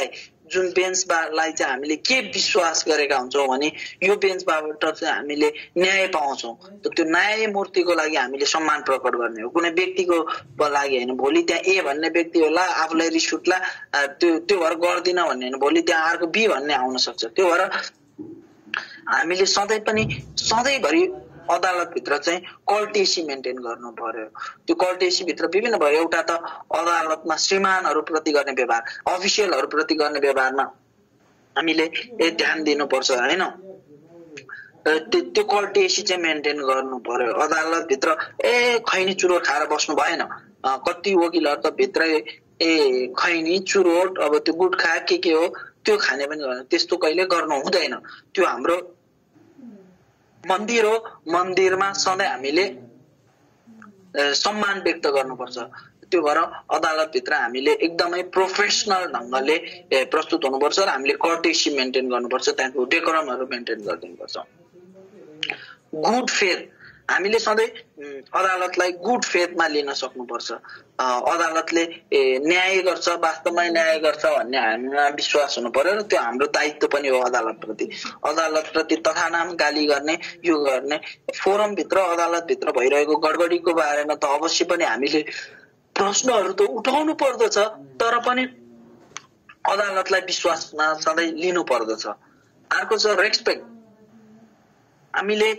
जुन बेन्चबाट चाहिँ हामीले के विश्वास गरेका हुन्छौँ भने यो बेन्चबाट चाहिँ हामीले न्याय पाउँछौँ। त्यो न्यायमूर्तिको लागि हामीले सम्मान प्रकट गर्ने हो, कुनै व्यक्तिको लागि होइन। भोलि त्यहाँ ए भन्ने व्यक्ति होला, आफूलाई रिस उठ्ला, त्यो त्यो भएर गर्दिन भन्ने होइन, भोलि त्यहाँ अर्को बी भन्ने आउन सक्छ। त्यो भएर हामीले सधैँ पनि सधैँभरि अदालतभित्र चाहिँ कर्टेसी मेन्टेन गर्नु पर्यो। त्यो कर्टेसी भित्र विभिन्न भयो। एउटा त अदालतमा श्रीमानहरूप्रति गर्ने व्यवहार, अफिसियलहरूप्रति गर्ने व्यवहारमा हामीले ध्यान दिनुपर्छ होइन। त्यो कर्टेसी चाहिँ मेन्टेन गर्नु पर्यो। अदालतभित्र ए खैनी चुरोट खाएर बस्नु भएन। कति वकिलहरू त भित्रै ए खैनी चुरोट अब त्यो गुटखा के के हो त्यो खाने पनि गर्दैन। त्यस्तो कहिले गर्नु हुँदैन। त्यो हाम्रो मन्दिर हो, मन्दिरमा सधैँ हामीले सम्मान व्यक्त गर्नुपर्छ। त्यो भएर अदालतभित्र हामीले एकदमै प्रोफेसनल ढङ्गले प्रस्तुत हुनुपर्छ र हामीले कर्टेसी मेन्टेन गर्नुपर्छ, त्यहाँको डेकोरमहरू मेन्टेन गरिदिनुपर्छ। गुड फेथ, हामीले सधैँ अदालतलाई गुड फेथमा लिन सक्नुपर्छ। अदालतले न्याय गर्छ, वास्तवमै न्याय गर्छ भन्ने हामीमा विश्वास हुनु पर्यो र त्यो हाम्रो दायित्व पनि हो अदालतप्रति। अदालतप्रति तथानाम गाली गर्ने, यो गर्ने, फोरमभित्र अदालतभित्र भइरहेको गडबडीको बारेमा त अवश्य पनि हामीले प्रश्नहरू त उठाउनु पर्दछ, तर पनि अदालतलाई विश्वासमा सधैँ लिनु पर्दछ। अर्को छ रेस्पेक्ट। हामीले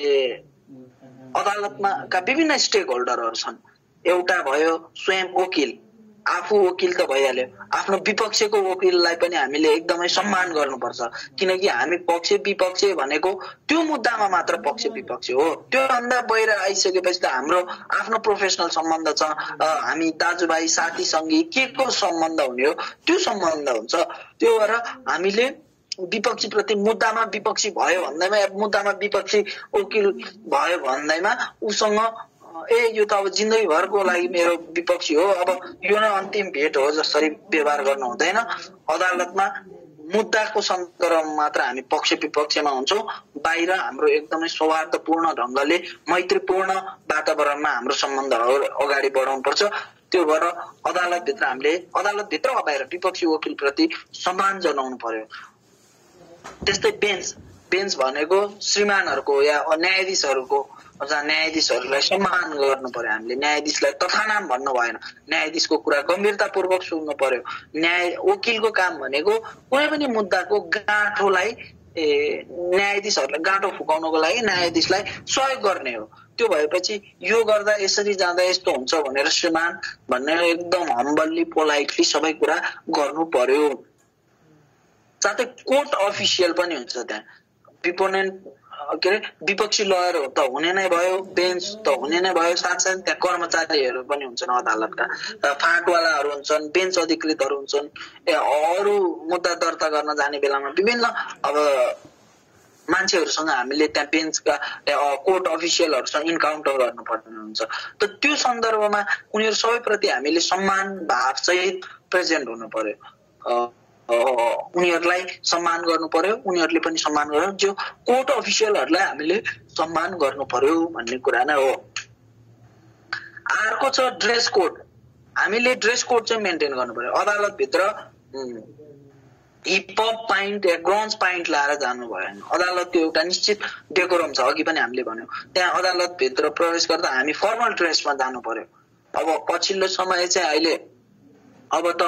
अदालतमा का विभिन्न स्टेक होल्डरहरू छन्। एउटा भयो स्वयं वकिल, आफू वकिल त भइहाल्यो, आफ्नो विपक्षको वकिललाई पनि हामीले एकदमै सम्मान गर्नुपर्छ। किनकि हामी पक्ष विपक्ष भनेको त्यो मुद्दामा मात्र पक्ष विपक्ष हो। त्यो भन्दा बाहिर आइसकेपछि त हाम्रो आफ्नो प्रोफेसनल सम्बन्ध छ, हामी दाजुभाइ साथी सङ्गी के को सम्बन्ध हुने हो त्यो सम्बन्ध हुन्छ। त्यो भएर हामीले विपक्षी प्रति मुद्दामा विपक्षी भयो भन्दैमा, मुद्दामा विपक्षी वकिल भयो भन्दैमा उसँग ए यो त अब जिन्दगीभरको लागि मेरो विपक्षी हो, अब यो नै अन्तिम भेट हो जसरी व्यवहार गर्नु हुँदैन। अदालतमा मुद्दाको सन्दर्भमा मात्र हामी पक्ष विपक्षमा हुन्छौँ। बाहिर हाम्रो एकदमै सौहार्दपूर्ण ढङ्गले मैत्रीपूर्ण वातावरणमा हाम्रो सम्बन्धहरू अगाडि बढाउनु पर्छ। त्यो भएर अदालतभित्र हामीले अदालतभित्र बाहिर विपक्षी वकिलप्रति सम्मान जनाउनु पर्यो। त्यस्तै बेन्च, बेन्च भनेको श्रीमानहरूको या न्यायाधीशहरूको, न्यायाधीशहरूलाई सम्मान गर्नु पर्यो। हामीले न्यायाधीशलाई तथानाम भन्नु भएन, न्यायाधीशको कुरा गम्भीरतापूर्वक सुन्नु पर्यो। न्याय वकिलको काम भनेको कुनै पनि मुद्दाको गाँठोलाई न्यायाधीशहरूलाई गाँठो फुकाउनको लागि न्यायाधीशलाई सहयोग गर्ने हो। त्यो भएपछि यो गर्दा यसरी जाँदा यस्तो हुन्छ भनेर श्रीमान भन्ने एकदम हम्बल्ली पोलाइटली सबै कुरा गर्नु पर्यो। साथै कोर्ट अफिसियल पनि हुन्छ त्यहाँ। विपोनेन्ट के अरे विपक्षी लयर त हुने नै भयो, बेन्च त हुने नै भयो, साथसाथै त्यहाँ कर्मचारीहरू पनि हुन्छन् अदालतका, फाँटवालाहरू हुन्छन्, बेन्च अधिकृतहरू हुन्छन्। ए अरू मुद्दा दर्ता गर्न जाने बेलामा विभिन्न अब मान्छेहरूसँग हामीले त्यहाँ बेन्चका कोर्ट अफिसियलहरूसँग इन्काउन्टर गर्नुपर्ने हुन्छ। त त्यो सन्दर्भमा उनीहरू सबैप्रति हामीले सम्मान भावसहित प्रेजेन्ट हुनु पर्यो। उनीहरूलाई सम्मान गर्नु पर्यो, उनीहरूले पनि सम्मान गर्नु, जो कोर्ट अफिसियलहरूलाई हामीले सम्मान गर्नु पर्यो भन्ने कुरा नै हो। अर्को छ ड्रेस कोड। हामीले ड्रेस कोड चाहिँ मेन्टेन गर्नु पर्यो। अदालतभित्र हिपहप पाइन्ट या ग्रन्ज पाइन्ट लाएर जानु भएन। अदालतको एउटा निश्चित डेकोरम छ, अघि पनि हामीले भन्यौँ। त्यहाँ अदालतभित्र प्रवेश गर्दा हामी फर्मल ड्रेसमा जानु पर्यो। अब पछिल्लो समय चाहिँ अहिले अब त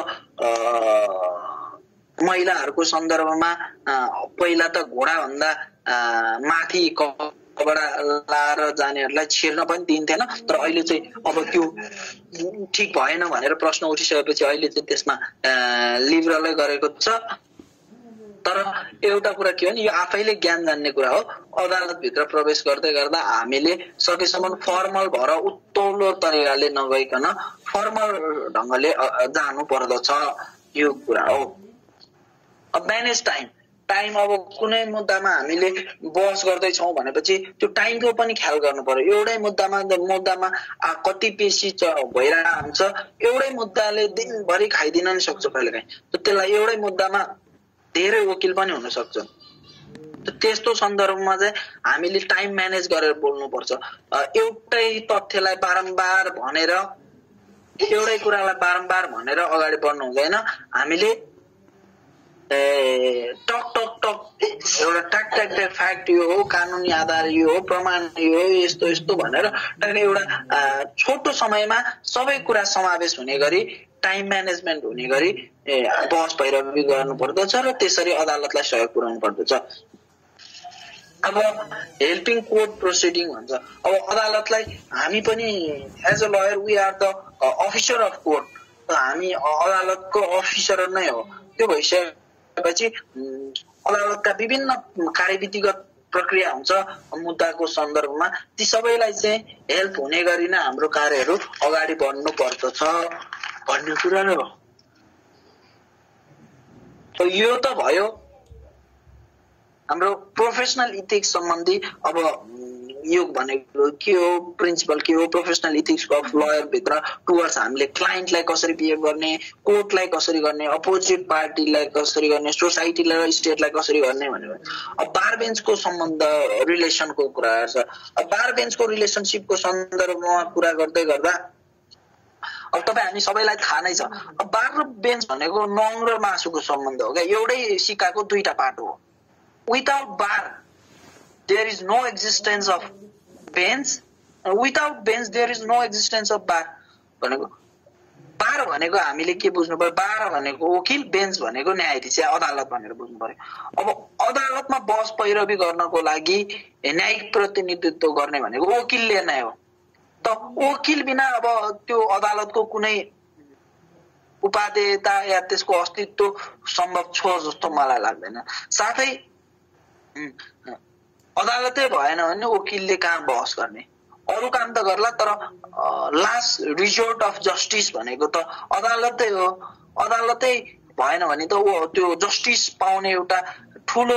महिलाहरूको सन्दर्भमा पहिला त घोडा भन्दा माथि कपडा लाएर जानेहरूलाई छिर्न पनि दिन्थेन, तर अहिले चाहिँ अब त्यो ठिक भएन भनेर प्रश्न उठिसकेपछि अहिले चाहिँ त्यसमा लिबरलै गरेको छ। तर एउटा कुरा के हो नि, यो आफैले ज्ञान जान्ने कुरा हो। अदालतभित्र प्रवेश गर्दै गर्दा हामीले सकेसम्म फर्मल भएर उत्तौलो तरिकाले नगइकन फर्मल ढङ्गले जानु पर्दछ, यो कुरा हो। अब म्यानेज टाइम, टाइम अब कुनै मुद्दामा हामीले बहस गर्दैछौँ भनेपछि त्यो टाइमको पनि ख्याल गर्नु पर्यो। एउटै मुद्दामा मुद्दामा कति पेशी भइरहेको हुन्छ, एउटै मुद्दाले दिनभरि खाइदिन नि सक्छ कहिलेकाहीँ। त्यसलाई एउटै मुद्दामा धेरै वकिल पनि हुन सक्छ। त्यस्तो सन्दर्भमा चाहिँ हामीले टाइम म्यानेज गरेर बोल्नुपर्छ। एउटै तथ्यलाई बारम्बार भनेर एउटै कुरालाई बारम्बार भनेर अगाडि बढ्नु हुँदैन। हामीले टक टक टक एउटा ट्याक ट्याक ट्याक फ्याक्ट यो हो, कानुनी आधार यो हो, प्रमाण यो हो, यस्तो यस्तो भनेर एउटा छोटो समयमा सबै कुरा समावेश हुने गरी टाइम म्यानेजमेन्ट हुने गरी बहस पैरवी गर्नु पर्दछ र त्यसरी अदालतलाई सहयोग पुर्याउनु पर्दछ। अब हेल्पिङ कोर्ट प्रोसिडिङ भन्छ। अब अदालतलाई हामी पनि as a lawyer we are the officer of court, हामी अदालतको अफिसर नै हो। त्यो भइसकेपछि अदालतका विभिन्न कार्यविधिगत प्रक्रिया हुन्छ मुद्दाको सन्दर्भमा, ती सबैलाई चाहिँ हेल्प हुने गरी नै हाम्रो कार्यहरू अगाडि बढ्नु पर्दछ भन्ने कुरा नै हो। यो त भयो हाम्रो प्रोफेसनल इथिक्स सम्बन्धी। अब यो भनेको के हो, प्रिन्सिपल के हो प्रोफेसनल इथिक्सको अफ लयर भित्र टुवर्ड्स हामीले क्लाइन्टलाई कसरी बिहेभ गर्ने, कोर्टलाई कसरी गर्ने, अपोजिट पार्टीलाई कसरी गर्ने, सोसाइटीलाई र स्टेटलाई कसरी गर्ने भनेर। अब बार बेन्चको सम्बन्ध रिलेसनको कुरा छ। अब बार बेन्चको रिलेसनसिपको सन्दर्भमा कुरा गर्दै गर्दा अब तपाईँ हामी सबैलाई थाहा नै छ, अब बार र बेन्च भनेको नङ र मासुको सम्बन्ध हो क्या, एउटै सिक्काको दुईटा पाटो हो। Without bar, there is no existence of bench. Without bench, there is no existence of bar. भनेको बार भनेको हामीले के बुझ्नु पर्यो, बार भनेको वकिल, बेन्च भनेको न्यायाधीश या अदालत भनेर बुझ्नु पर्यो। अब अदालतमा बहस पैरवी गर्नको लागि न्यायिक प्रतिनिधित्व गर्ने भनेको वकिलले नै हो। त वकिल बिना अब त्यो अदालतको कुनै उपादेयता या त्यसको अस्तित्व सम्भव छ जस्तो मलाई लाग्दैन। साथै अदालतै भएन भने वकिलले कहाँ बहस गर्ने, अरू काम त गर्ला, तर लास्ट रिजोर्ट अफ जस्टिस भनेको त अदालतै हो। अदालतै भएन भने त ऊ त्यो जस्टिस पाउने एउटा ठुलो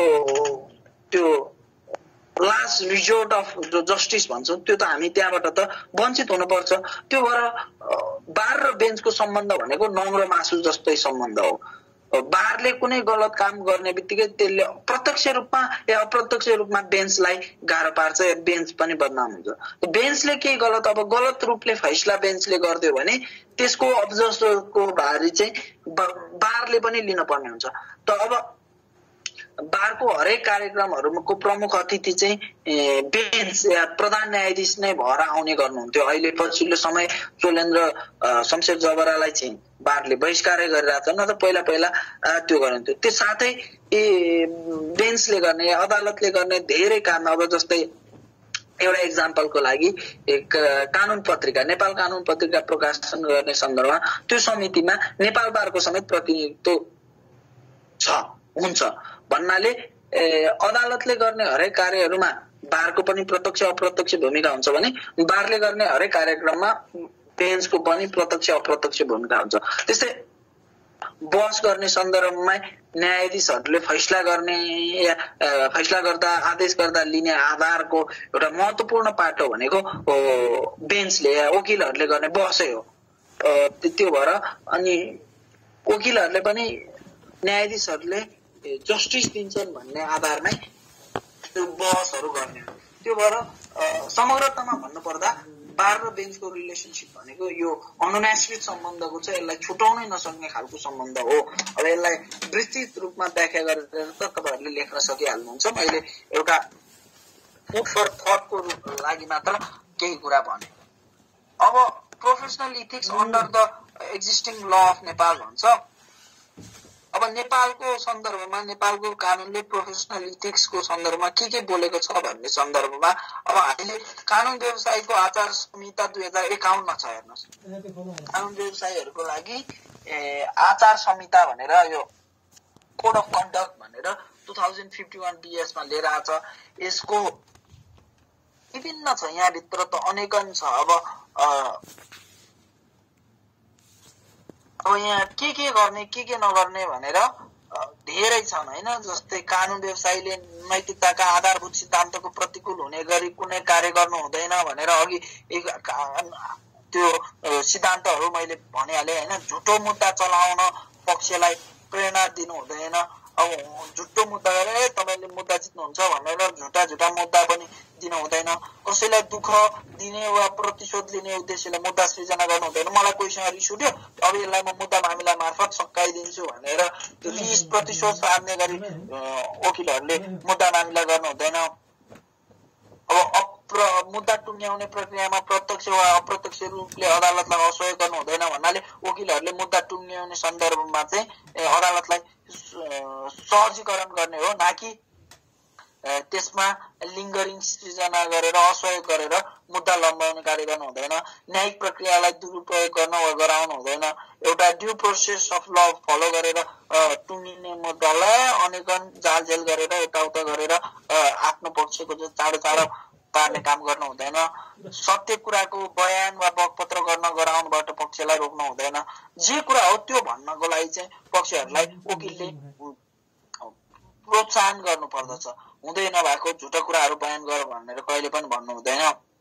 त्यो लास्ट रिजोर्ट अफ जस्टिस भन्छ त्यो त हामी त्यहाँबाट त वञ्चित हुनुपर्छ। त्यो भएर बार र बेन्चको सम्बन्ध भनेको नङ र मासु जस्तै सम्बन्ध हो। बारले कुनै गलत काम गर्ने बित्तिकै त्यसले प्रत्यक्ष रूपमा या अप्रत्यक्ष रूपमा बेन्चलाई गाह्रो पार्छ, या बेन्च पनि बदनाम हुन्छ। बेन्चले केही गलत अब गलत रूपले फैसला बेन्चले गरिदियो भने त्यसको अब्जर्भरको भारी चाहिँ बारले पनि लिन पर्ने हुन्छ। त अब बारको हरेक कार्यक्रमहरूको प्रमुख अतिथि चाहिँ बेन्च या प्रधान न्यायाधीश नै भएर आउने गर्नुहुन्थ्यो। अहिले पछिल्लो समय चोलेन्द्र शमशेर जबरालाई चाहिँ बारले बहिष्कारै गरिरहेको छ, न त पहिला पहिला त्यो गर्नुहुन्थ्यो। त्यो साथै बेन्चले गर्ने अदालतले गर्ने धेरै काम, अब जस्तै एउटा इक्जाम्पलको लागि एक कानुन पत्रिका, नेपाल कानुन पत्रिका प्रकाशन गर्ने सन्दर्भमा त्यो समितिमा नेपाल बारको समेत प्रतिनिधित्व छ हुन्छ भन्नाले अदालतले गर्ने हरेक कार्यहरूमा बारको पनि प्रत्यक्ष अप्रत्यक्ष भूमिका हुन्छ भने बारले गर्ने हरेक कार्यक्रममा बेन्चको पनि प्रत्यक्ष अप्रत्यक्ष भूमिका हुन्छ। त्यस्तै बहस गर्ने सन्दर्भमा न्यायाधीशहरूले फैसला गर्ने या फैसला गर्दा आदेश गर्दा लिने आधारको एउटा महत्त्वपूर्ण पाटो भनेको बेन्चले या वकिलहरूले गर्ने बहसै हो। त्यो भएर अनि वकिलहरूले पनि न्यायाधीशहरूले जस्टिस दिन्छन् भन्ने आधारमै त्यो बहसहरू गर्ने हो। त्यो भएर समग्रतामा भन्नुपर्दा बार र बेन्चको रिलेसनसिप भनेको यो अनुनाश्रित सम्बन्धको चाहिँ यसलाई छुटाउनै नसक्ने खालको सम्बन्ध हो। अब यसलाई विस्तृत रूपमा व्याख्या गरेर त तपाईँहरूले लेख्न सकिहाल्नुहुन्छ। मैले एउटा फुड फर थटको लागि मात्र केही कुरा भने। अब professional ethics under the existing law of Nepal भन्छ। अब नेपालको सन्दर्भमा नेपालको कानुनले प्रोफेसनल इथिक्सको सन्दर्भमा के के बोलेको छ भन्ने सन्दर्भमा अब हामीले कानुन व्यवसायीको आचार संहिता दुई हजार एकाउन्न छ हेर्नुहोस्। कानुन व्यवसायीहरूको लागि आचार संहिता भनेर यो कोड अफ कन्डक्ट भनेर टु थाउजन्ड फिफ्टी वान बिएसमा लिएर आएको छ। यसको विभिन्न छ, यहाँभित्र त अनेकन छ। अब अब यहाँ के के गर्ने के के नगर्ने भनेर धेरै छन् होइन। जस्तै कानुन व्यवसायीले नैतिकताका आधारभूत सिद्धान्तको प्रतिकूल हुने गरी कुनै कार्य गर्नु हुँदैन भनेर अघि त्यो सिद्धान्तहरू मैले भनिहालेँ होइन। झुटो मुद्दा चलाउन पक्षलाई प्रेरणा दिनु हुँदैन, अब झुटो मुद्दा गरे तपाईँले मुद्दा जित्नुहुन्छ भनेर झुटा झुटा मुद्दा पनि दिन हुँदैन। कसैलाई दुःख दिने वा प्रतिशोध लिने उद्देश्यले मुद्दा सृजना गर्नु हुँदैन। मलाई कोहीसँग रिस उठ्यो अब यसलाई म मुद्दा मामिला मार्फत सकाइदिन्छु भनेर त्यो रिस प्रतिशोध सार्ने गरी वकिलहरूले मुद्दा मामिला गर्नु हुँदैन। अब अप्र मुद्दा टुङ्ग्याउने प्रक्रियामा प्रत्यक्ष वा अप्रत्यक्ष रूपले अदालतलाई असहयोग गर्नु हुँदैन भन्नाले वकिलहरूले मुद्दा टुङ्ग्याउने सन्दर्भमा चाहिँ अदालतलाई सहजीकरण गर्ने हो, न कि त्यसमा लिङ्गरिङ सृजना गरेर असहयोग गरेर मुद्दा लम्बाउने कार्य गर्नु हुँदैन। न्यायिक प्रक्रियालाई दुरुपयोग गर्न वा गराउनु हुँदैन। एउटा due process of law follow गरेर टुङ्गिने मुद्दालाई अनेकन जालझेल गरेर यताउता गरेर आफ्नो पक्षको चाहिँ चाँडो चाँडो पार्ने काम गर्नु हुँदैन। सत्य कुराको बयान वा बकपत्र गर्न गराउनबाट पक्षलाई रोक्नु हुँदैन। जे कुरा हो त्यो भन्नको लागि चाहिँ पक्षहरूलाई वकिलले प्रोत्साहन गर्नु पर्दछ। हुँदै नभएको झुटा कुराहरू बयान गर भनेर कहिले पनि भन्नु हुँदैन।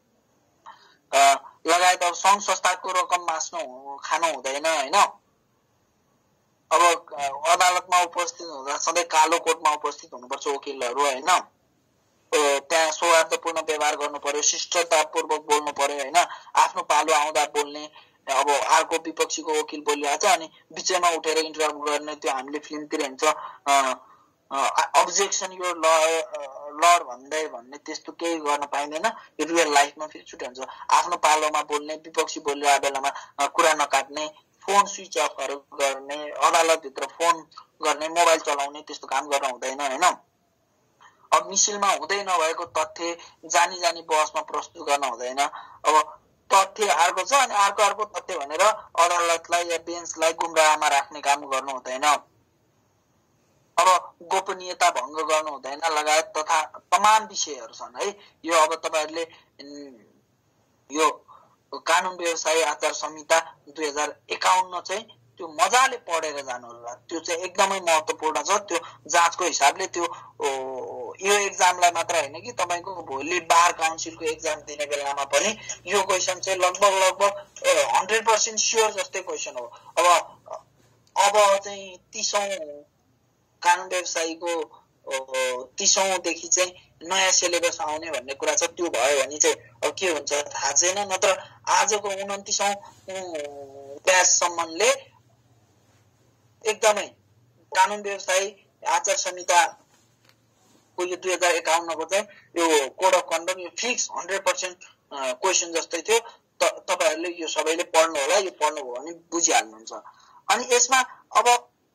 लगायत अब सङ्घ संस्थाको रकम मास्नु खानु हुँदैन होइन। अब अदालतमा उपस्थित हुँदा सधैँ कालो कोटमा उपस्थित हुनुपर्छ वकिलहरू होइन। त्यहाँ सौहार्दपूर्ण व्यवहार गर्नु पर्यो, शिष्टतापूर्वक बोल्नु पर्यो होइन। आफ्नो पालो आउँदा बोल्ने। अब अर्को विपक्षीको वकिल बोलिरहेको छ अनि बिचैमा उठेर इन्टरप्ट गर्ने त्यो हामीले फिल्मतिर हुन्छ अब्जेक्सन यो लर भन्दै भन्ने त्यस्तो केही गर्न पाइँदैन। यो रियल लाइफमा फेरि छुट्टै हुन्छ। आफ्नो पालोमा बोल्ने, विपक्षी बोलिरहेको बेलामा कुरा नकाट्ने, फोन स्विच अफहरू गर्ने, अदालतभित्र फोन गर्ने, मोबाइल चलाउने त्यस्तो काम गर्न हुँदैन होइन। अब मिसिलमा हुँदै नभएको तथ्य जानी जानी बहसमा प्रस्तुत गर्न हुँदैन। अब तथ्य अर्को छ अनि अर्को अर्को तथ्य भनेर अदालतलाई या बेन्चलाई गुमराहमा राख्ने काम गर्नु हुँदैन। अब गोपनीयता भङ्ग गर्नु हुँदैन लगायत तथा तमाम विषयहरू छन् है। यो अब तपाईँहरूले यो कानुन व्यवसाय आचार संहिता दुई हजार एकाउन्न चाहिँ त्यो मजाले पढेर जानु होला। त्यो चाहिँ एकदमै महत्त्वपूर्ण छ। त्यो जाँचको हिसाबले त्यो यो एक्जामलाई मात्र होइन कि तपाईँको भोलि बार काउन्सिलको एक्जाम दिने बेलामा पनि यो क्वेसन चाहिँ लगभग लगभग हन्ड्रेड पर्सेन्ट स्योर जस्तै क्वेसन हो। अब अब चाहिँ तीसौँ कानुन व्यवसायीको तीसौँदेखि चाहिँ नयाँ सिलेबस आउने भन्ने कुरा छ। त्यो भयो भने चाहिँ अब के हुन्छ थाहा छैन। नत्र आजको उन्तिसौँ ब्याचसम्मले एकदमै कानुन व्यवसायी आचार संहिताको यो दुई हजार एकाउन्नको चाहिँ यो कोड अफ कन्डक्ट यो फिक्स हन्ड्रेड पर्सेन्ट क्वेसन जस्तै थियो। तपाईँहरूले यो सबैले पढ्नु होला। यो पढ्नुभयो भने बुझिहाल्नुहुन्छ। अनि यसमा अब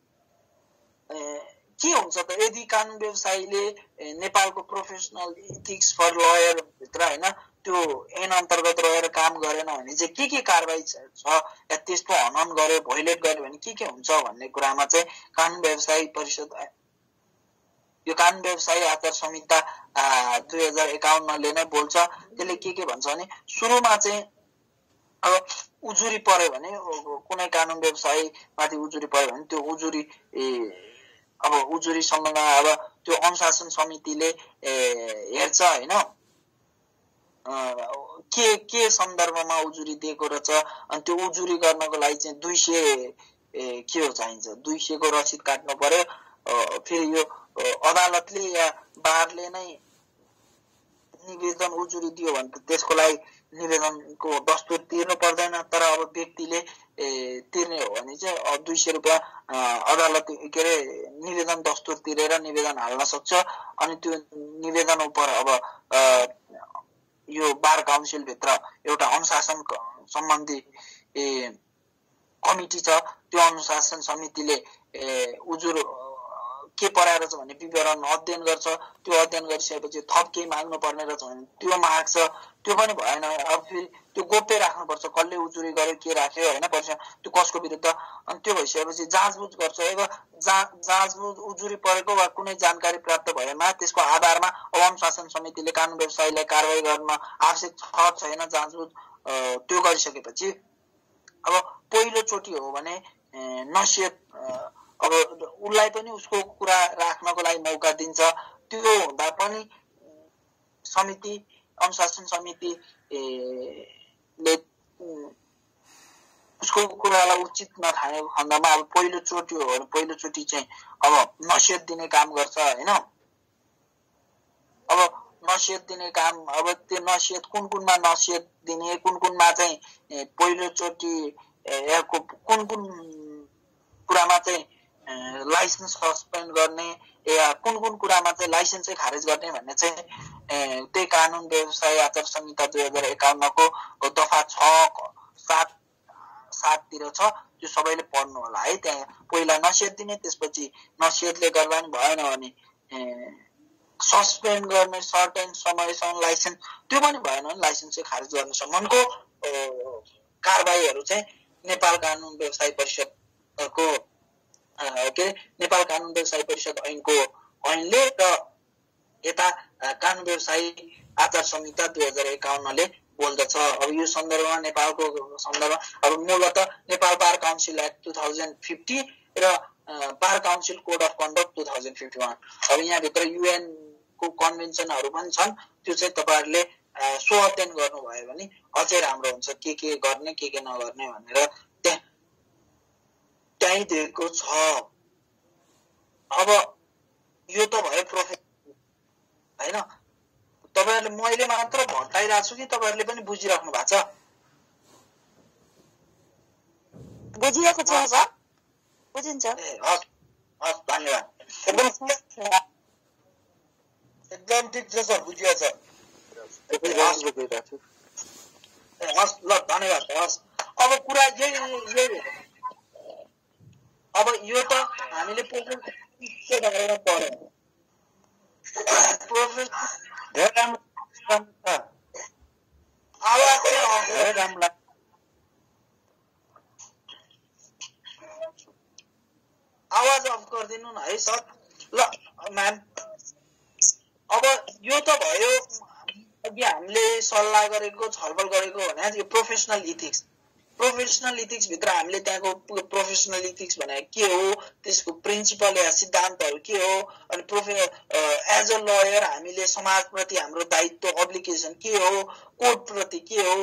के हुन्छ त यदि कानुन व्यवसायीले नेपालको प्रोफेसनल इथिक्स फर लयर भित्र होइन त्यो ऐन अन्तर्गत रहेर काम गरेन भने चाहिँ के के कारबाही छ या त्यस्तो हनन गर्यो भोइलेट गर्यो भने के के हुन्छ भन्ने कुरामा चाहिँ कानुन व्यवसायी परिषद यो कानुन व्यवसायी आचार संहिता दुई हजार एकाउन्नले नै बोल्छ। त्यसले के के भन्छ भने सुरुमा चाहिँ अब उजुरी पर्यो भने कुनै कानुन व्यवसायी माथि उजुरी पर्यो भने त्यो उजुरी अब उजुरी सम्बन्धमा अब त्यो अनुशासन समितिले हेर्छ होइन के के सन्दर्भमा उजुरी दिएको रहेछ। अनि त्यो उजुरी गर्नको लागि चाहिँ दुई सय के हो चाहिन्छ दुई सयको रसिद काट्नु पर्यो। फेरि यो अदालतले या बारले नै निवेदन उजुरी दियो भने त त्यसको लागि निवेदनको दस्तुर तिर्नु पर्दैन। तर अब व्यक्तिले तिर्ने हो भने चाहिँ अब दुई सय रुपियाँ अदालत के अरे निवेदन दस्तुर तिरेर निवेदन हाल्न सक्छ। अनि त्यो निवेदन उप अब यो बार काउन्सिलभित्र एउटा अनुशासन सम्बन्धी कमिटी छ। त्यो अनुशासन समितिले उजुर के पराएर छ भने विवरण अध्ययन गर्छ। त्यो अध्ययन गरिसकेपछि थप केही माग्नु पर्ने रहेछ भने त्यो माग्छ। त्यो पनि भएन। अब फेरि त्यो गोप्य राख्नुपर्छ कसले उजुरी गर्यो के राख्यो होइन पर्छ त्यो कसको विरुद्ध। अनि त्यो भइसकेपछि जाँचबुझ गर्छ। अब जा जाँचबुझ उजुरी परेको वा कुनै जानकारी प्राप्त भएमा त्यसको आधारमा अब अनुशासन समितिले कानुन व्यवसायीलाई कारवाही गर्न आवश्यक छ छैन जाँचबुझ त्यो गरिसकेपछि अब पहिलोचोटि हो भने नसियत अब उसलाई पनि उसको कुरा राख्नको लागि मौका दिन्छ। त्यो हुँदा पनि समिति अनुशासन समितिले उसको कुरालाई उचित नठानेको खण्डमा अब पहिलोचोटि हो भने पहिलोचोटि चाहिँ अब नसिहत दिने काम गर्छ होइन। अब नसिहत दिने काम अब त्यो नसिहत कुन कुनमा नसिहत दिने कुन कुनमा चाहिँ पहिलोचोटि यहाँको कुन कुन कुरामा चाहिँ लाइसेन्स सस्पेन्ड गर्ने या कुन कुन कुरामा चाहिँ लाइसेन्सै खारेज गर्ने भन्ने चाहिँ त्यही कानुन व्यवसाय आचार संहिता दुई हजार एकाउन्नको दफा छ सात साततिर छ। त्यो सबैले पढ्नु होला है। त्यहाँ पहिला नसिहत दिने त्यसपछि नसिहतले गर्दा पनि भएन भने सस्पेन्ड गर्ने सर्टेन समयसम्म लाइसेन्स त्यो पनि भएन भने लाइसेन्स चाहिँ खारेज गर्नेसम्मको कारबाहीहरू चाहिँ नेपाल कानुन व्यवसाय परिषदको के नेपाल कानुन व्यवसाय परिषद ऐनको ऐनले र यता कानुन व्यवसाय आचार संहिता दुई हजार एकाउन्नले बोल्दछ। अब यो सन्दर्भमा नेपालको सन्दर्भमा अब मूलत Nepal bar council act two thousand fifty र bar council code of conduct two thousand fifty one अब यहाँभित्र युएन को कन्भेन्सनहरू पनि छन्। त्यो चाहिँ तपाईँहरूले सो अध्ययन गर्नुभयो भने अझै राम्रो हुन्छ के के गर्ने के के नगर्ने भनेर त्यहाँ त्यहीँ दिएको छ। अब यो त भयो प्रोफेसर होइन। तपाईँहरूले मैले मात्र भट्टाइरहेको छु कि तपाईँहरूले पनि बुझिराख्नु भएको छ? बुझिएको छ सर, बुझिन्छ। ए हस् हस् धन्यवाद। एकदम एकदम ठिक छ सर, बुझिएको छ। हस् ल धन्यवाद। हस् अब कुरा यही यही अब यो त हामीले प्रोफेसर पढ्यौँ। प्रोफेसर धेरै राम्रो आवाज चाहिँ धेरै राम्रो लाग्छ। आवाज अफ गरिदिनु न है सर। ल म्याम अब यो त भयो अघि हामीले सल्लाह गरेको छलफल गरेको भने यो प्रोफेसनल इथिक्स। प्रोफेसनल इथिक्स भित्र हामीले त्यहाँको प्रोफेसनल इथिक्स भने के हो, त्यसको प्रिन्सिपल या सिद्धान्तहरू के हो, अनि प्रोफे एज अ लयर हामीले समाजप्रति हाम्रो दायित्व अब्लिगेसन के हो, कोर्ट प्रति के हो,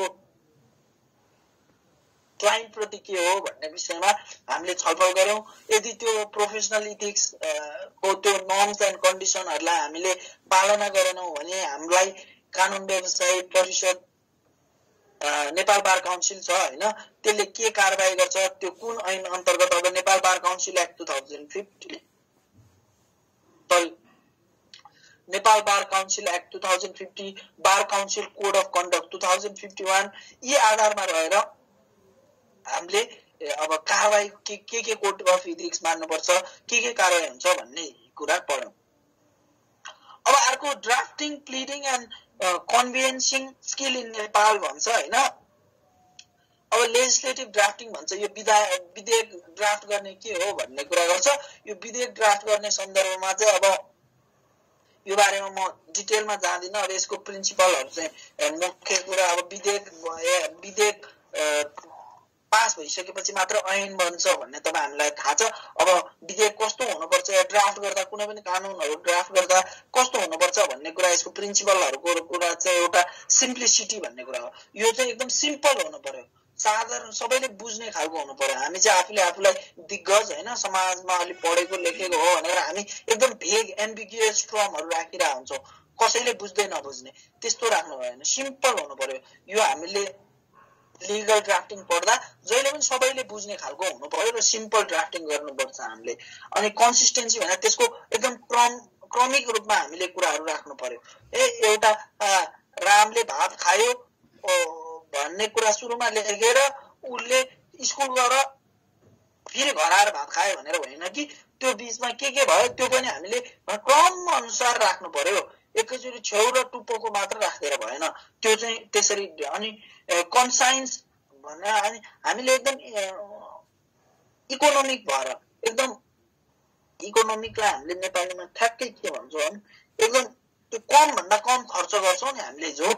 क्लाइन्ट प्रति के हो भन्ने विषयमा हामीले छलफल गर्यौं। यदि त्यो प्रोफेसनल इथिक्स को त्यो नर्म्स एन्ड कन्डिसनहरूलाई हामीले पालना गरेनौं भने हामीलाई कानुन व्यवसाय परिषद नेपाल बार काउन्सिल छ हैन, त्यसले के कारबाही गर्छ, त्यो कुन ऐन अन्तर्गत अब Nepal bar council act two thousand fifty Nepal bar council act two thousand fifty, bar council code of conduct two thousand fifty one, यी आधारमा रहेर हामीले अब कारबाही के के के कोड अफ इथिक्स मान्नुपर्छ, के के कारबाही हुन्छ भन्ने कुरा पढ्यौं। अब अर्को drafting, pleading and conveyancing skill in Nepal भन्छ हैन। अब लेजिस्लेटिभ ड्राफ्टिङ भन्छ, यो विधेयक ड्राफ्ट गर्ने के हो भन्ने कुरा गर्छ। यो विधेयक ड्राफ्ट गर्ने सन्दर्भमा चाहिँ अब यो बारेमा म डिटेलमा जाँदिनँ। अब यसको प्रिन्सिपलहरु चाहिँ मुख्य कुरा, अब विधेयक विधेयक पास भइसकेपछि मात्र ऐन बन्छ भन्ने तपाईँ हामीलाई थाहा छ। अब विधेयक कस्तो हुनुपर्छ, ड्राफ्ट गर्दा कुनै पनि कानुनहरू ड्राफ्ट गर्दा कस्तो हुनुपर्छ भन्ने कुरा, यसको प्रिन्सिपलहरूको कुरा चाहिँ एउटा सिम्प्लिसिटी भन्ने कुरा हो। यो चाहिँ एकदम सिम्पल हुनु पर्यो, साधारण सबैले बुझ्ने खालको हुनु पर्यो। हामी चाहिँ आफूले आफूलाई दिग्गज हैन, समाजमा अलि पढेको लेखेको हो भनेर हामी एकदम भेग एम्बिगुअस टर्महरू राखिरहेको हुन्छौँ, कसैले बुझ्दै नबुझ्ने, त्यस्तो राख्नु भएन। सिम्पल हुनु पर्यो। यो हामीले लिगल ड्राफ्टिङ पढ्दा जहिले पनि सबैले बुझ्ने खालको हुनु पर्यो र सिम्पल ड्राफ्टिङ गर्नुपर्छ हामीले। अनि कन्सिस्टेन्सी भने त्यसको एकदम क्रम क्रमिक रूपमा हामीले कुराहरू राख्नु पर्यो। ए एउटा रामले भात खायो भन्ने कुरा सुरुमा लेखेर उसले स्कुल गएर फेरि घर आएर भात खायो भनेर होइन कि, त्यो बीचमा के के भयो त्यो पनि हामीले क्रम अनुसार राख्नु पर्यो। एकैचोटि छेउ र टुप्पोको मात्र राखेर भएन, त्यो चाहिँ त्यसरी। अनि कन्साइन्स भने अनि हामीले एकदम इकोनोमिक भएर, एकदम इकोनोमिकलाई हामीले नेपालीमा ठ्याक्कै के भन्छौँ भने एकदम त्यो कम भन्दा कम खर्च गर्छौँ नि हामीले, जो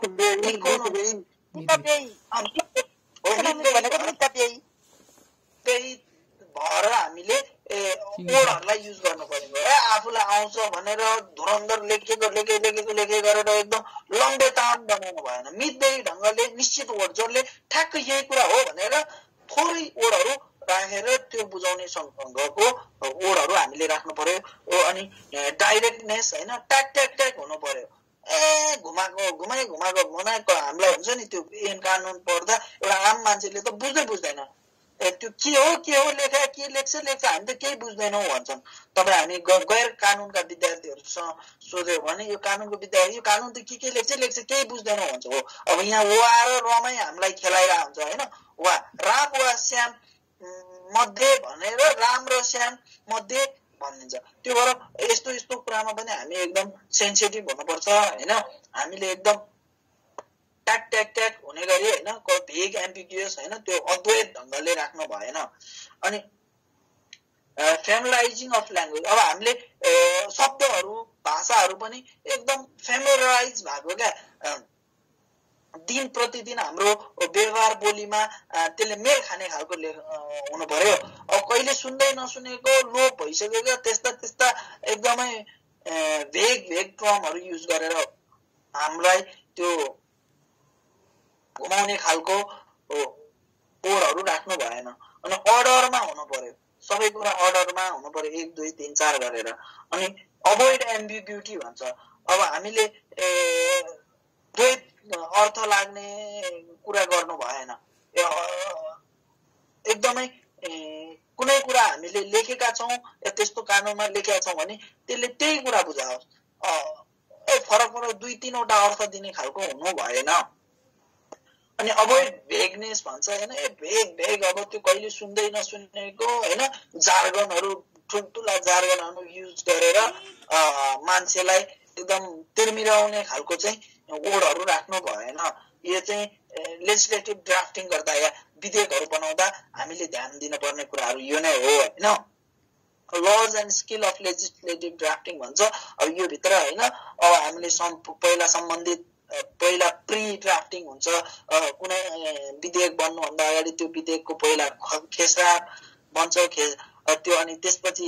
त्यही भएर हामीले कोडहरूलाई युज गर्नु पर्यो। ए आफूलाई आउँछ भनेर धुरन्धर लेखेको लेखे लेखेको लेखे गरेर एकदम लम्बे ताम बनाउनु भएन। मितव्ययी ढङ्गले निश्चित वर्ड जसले ठ्याक्कै यही कुरा हो भनेर थोरै ओडहरू राखेर त्यो बुझाउने सँगको ओडहरू हामीले राख्नु पर्यो। अनि डाइरेक्टनेस होइन, ट्याक ट्याक ट्याक हुनु पर्यो। ए घुमाएको घुमाइ घुमाएको घुमाएको हामीलाई हुन्छ नि त्यो ऐन कानुन पढ्दा एउटा आम मान्छेले त बुझ्दै बुझ्दैन, त्यो के हो के हो लेखा के लेख्छ लेख्छ हामी त केही बुझ्दैनौँ भन्छन्। तपाईँ हामी गैर कानुनका विद्यार्थीहरूसँग सोध्यो भने यो कानुनको विद्यार्थी यो कानुन त के के लेख्छ लेख्छ केही बुझ्दैनौँ भन्छ। हो अब यहाँ वा र रमै हामीलाई खेलाइरहेको हुन्छ होइन, वा राम वा श्याम मध्ये भनेर राम र श्याम मध्ये भनिदिन्छ। त्यो भएर यस्तो यस्तो कुरामा पनि हामी एकदम सेन्सिटिभ हुनुपर्छ होइन। हामीले एकदम ट्याक ट्याक ट्याक हुने गरी होइन, भेग एम्बिगुअस होइन, त्यो अद्वैत ढङ्गले राख्नु भएन। अनि फेमिलाइजिङ अफ ल्याङ्ग्वेज, अब हामीले शब्दहरू भाषाहरू पनि एकदम फेमिलाइज भएको क्या, दिन प्रतिदिन हाम्रो व्यवहार बोलीमा त्यसले मेल खाने खालको हुनु पर्यो। अब कहिले सुन्दै नसुनेको लोप भइसक्यो क्या, त्यस्ता त्यस्ता एकदमै भेग भेग टर्महरू युज गरेर हामीलाई त्यो घुमाउने खालको ओडहरू राख्नु भएन। अनि अर्डरमा हुनु पर्यो, सबै कुरा अर्डरमा हुनु पर्यो, एक दुई तिन चार गरेर। अनि अभोइड एम्बिग्युटी भन्छ। अब हामीले द्वैत अर्थ लाग्ने कुरा गर्नु भएन। एकदमै कुनै कुरा हामीले लेखेका छौँ या त्यस्तो कानुनमा लेखेका छौँ भने त्यसले त्यही कुरा बुझाओस्, फरक फरक दुई तिनवटा अर्थ दिने खालको हुनु भएन। अनि अभोइड भेगनेस भन्छ होइन, ए भेग भेग अब त्यो कहिले सुन्दै नसुनेको होइन, जार्गनहरू ठुल्ठुला जार्गनहरू युज गरेर मान्छेलाई एकदम तिर्मिराउने खालको चाहिँ ओडहरू राख्नु भएन। यो चाहिँ लेजिस्लेटिभ ड्राफ्टिङ गर्दा या विधेयकहरू बनाउँदा हामीले ध्यान दिनुपर्ने कुराहरू यो नै हो होइन। Laws and skill of legislative drafting भन्छ। अब यो भित्र होइन, अब हामीले पहिला सम्बन्धित पहिला प्री ड्राफ्टिङ हुन्छ, कुनै विधेयक बन्नुभन्दा अगाडि त्यो विधेयकको पहिला खेसरा बन्छ, खेस त्यो अनि त्यसपछि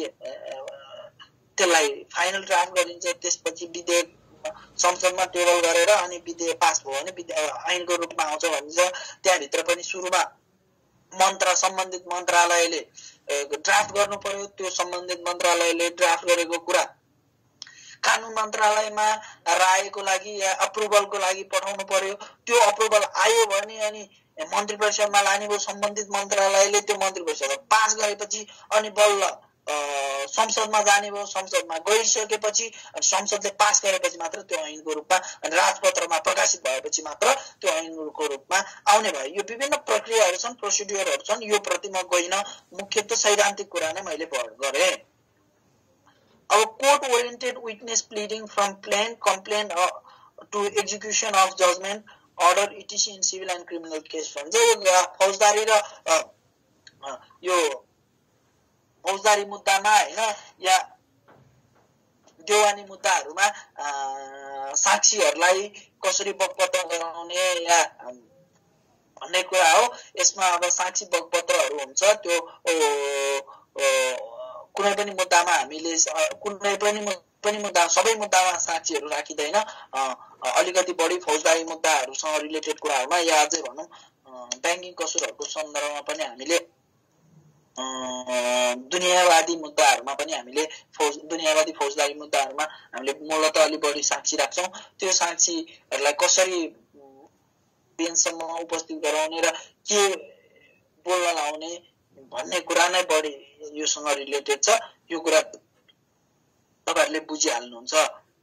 त्यसलाई फाइनल ड्राफ्ट गरिन्छ, त्यसपछि विधेयक संसदमा टेबल गरेर अनि विधेयक पास भयो भने ऐनको रूपमा आउँछ भनिन्छ। त्यहाँभित्र पनि सुरुमा मन्त्र सम्बन्धित मन्त्रालयले ड्राफ्ट गर्नु पर्यो, त्यो सम्बन्धित मन्त्रालयले ड्राफ्ट गरेको कुरा कानुन मन्त्रालयमा रायको लागि या अप्रुभलको लागि पठाउनु पर्यो। त्यो अप्रुभल आयो भने अनि मन्त्री परिषदमा लाने भयो, सम्बन्धित मन्त्रालयले त्यो मन्त्री परिषदमा पास गरेपछि अनि बल्ल संसदमा जाने भयो, संसदमा गइसकेपछि संसदले पास गरेपछि मात्र त्यो ऐनको रूपमा राजपत्रमा प्रकाशित भएपछि मात्र त्यो ऐनको रूपमा आउने भयो। यो विभिन्न प्रक्रियाहरू छन्, प्रोसिड्युरहरू छन्, यो प्रति म गइन, मुख्यतः सैद्धान्तिक कुरा नै मैले गरेँ। अब court oriented witness pleading from plain complaint to execution of judgment order etc in civil and criminal case भन्छ। यो फौजदारी र यो फौजदारी मुद्दामा होइन या देवानी मुद्दाहरूमा साक्षीहरूलाई कसरी बकपत्र गराउने या भन्ने कुरा हो। यसमा अब साक्षी बकपत्रहरू हुन्छ, त्यो कुनै पनि मुद्दामा हामीले कुनै पनि पनि मुद्दा सबै मुद्दामा साक्षीहरू राखिँदैन। अलिकति बढी फौजदारी मुद्दाहरूसँग रिलेटेड कुराहरूमा या अझै भनौँ ब्याङ्किङ कसुरहरूको सन्दर्भमा पनि हामीले दुनियावादी मुद्दाहरूमा पनि हामीले फौज दुनियावादी फौजदारी मुद्दाहरूमा हामीले मूलत अलि बढी साक्षी राख्छौँ। त्यो साक्षीहरूलाई कसरी बेन्चसम्म उपस्थित गराउने र के बोल्न लाउने भन्ने कुरा नै बढी योसँग रिलेटेड छ। यो कुरा तपाईँहरूले बुझिहाल्नुहुन्छ।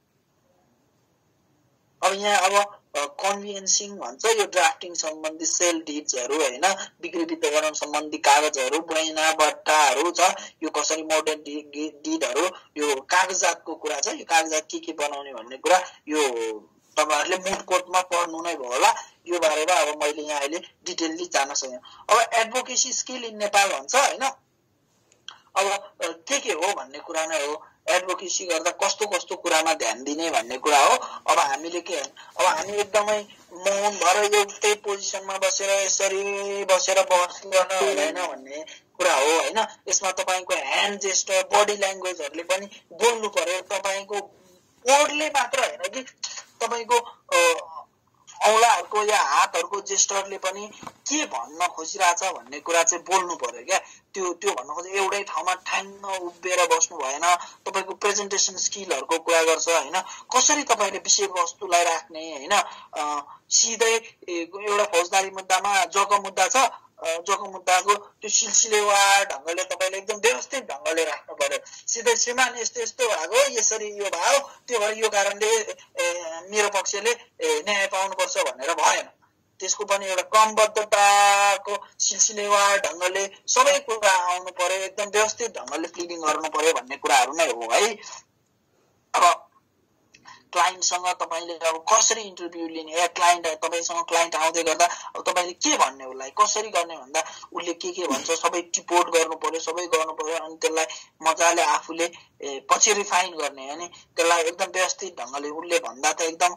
अब यहाँ अब कन्भिन्सिङ भन्छ, यो ड्राफ्टिङ सम्बन्धी सेल डिड्सहरू होइन, बिक्री वितरण सम्बन्धी कागजहरू, बहिना बट्टाहरू छ, यो कसरी मोडर्न डिडहरू, यो कागजातको कुरा छ। यो कागजात के के बनाउने भन्ने कुरा यो तपाईँहरूले मुड कोर्टमा पढ्नु नै भयो होला। यो बारेमा अब मैले यहाँ अहिले डिटेलली जान सकेँ। अब एडभोकेसी स्किल इन नेपाल भन्छ होइन, अब के के हो भन्ने कुरा नै हो। एडभोकेसी गर्दा कस्तो कस्तो कुरामा ध्यान दिने भन्ने कुरा हो। अब हामीले के अब हामी एकदमै मौन भएर एउटै पोजिसनमा बसेर यसरी बसेर बहस गर्न हुँदैन भन्ने कुरा हो होइन। यसमा तपाईँको ह्यान्ड जेस्टर, बडी ल्याङ्ग्वेजहरूले पनि बोल्नु पर्यो। तपाईँको वर्डले मात्र होइन कि तपाईँको औलाहरूको या हातहरूको जेस्टरले पनि के भन्न खोजिरहेछ भन्ने कुरा चाहिँ बोल्नु पर्यो क्या। त्यो त्यो भन्न खोजे एउटै ठाउँमा ठ्याङ्ग उभिएर बस्नु भएन। तपाईँको प्रेजेन्टेसन स्किलहरूको कुरा गर्छ होइन, कसरी तपाईँले विषयवस्तुलाई राख्ने होइन। सिधै एउटा फौजदारी मुद्दामा जग मुद्दा छ, जग मुद्दाको त्यो सिलसिलेवार ढङ्गले तपाईँले एकदम व्यवस्थित ढङ्गले राख्नु पर्यो। सिधै श्रीमान यस्तो यस्तो भएको यसरी यो भयो त्यो भएर यो कारणले मेरो पक्षले न्याय पाउनुपर्छ भनेर भएन। त्यसको पनि एउटा क्रमबद्धताको सिलसिलेवार ढङ्गले सबै कुरा आउनु पर्यो, एकदम व्यवस्थित ढङ्गले प्लिडिङ गर्नु पर्यो भन्ने कुराहरू नै हो है। अब क्लाइन्टसँग तपाईँले अब कसरी इन्टरभ्यू लिने, या क्लाइन्ट तपाईँसँग क्लाइन्ट आउँदै गर्दा अब तपाईँले के भन्ने उसलाई, कसरी गर्ने भन्दा उसले के के भन्छ सबै टिपोट गर्नु पर्यो, सबै गर्नु पर्यो। अनि त्यसलाई मजाले आफूले पछि रिफाइन गर्ने, अनि त्यसलाई एकदम व्यवस्थित ढङ्गले उसले भन्दा त एकदम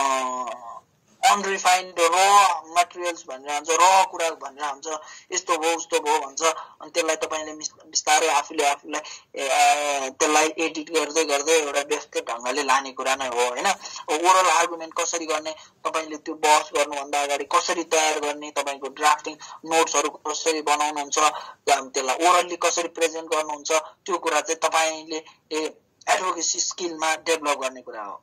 अनरिफाइन्ड र मटेरियल्स भनेर हुन्छ, र कुरा भनेर हुन्छ, यस्तो भयो उस्तो भयो भन्छ। अनि त्यसलाई तपाईँले बिस्तारै आफूले आफूलाई त्यसलाई एडिट गर्दै गर्दै एउटा व्यवस्थित ढङ्गले लाने कुरा नै हो होइन। ओरल आर्गुमेन्ट कसरी गर्ने, तपाईँले त्यो बहस गर्नुभन्दा अगाडि कसरी तयार गर्ने, तपाईँको ड्राफ्टिङ नोट्सहरू कसरी बनाउनुहुन्छ, त्यसलाई ओरल्ली कसरी प्रेजेन्ट गर्नुहुन्छ, त्यो कुरा चाहिँ तपाईँले एडभोकेसी स्किलमा डेभलप गर्ने कुरा हो।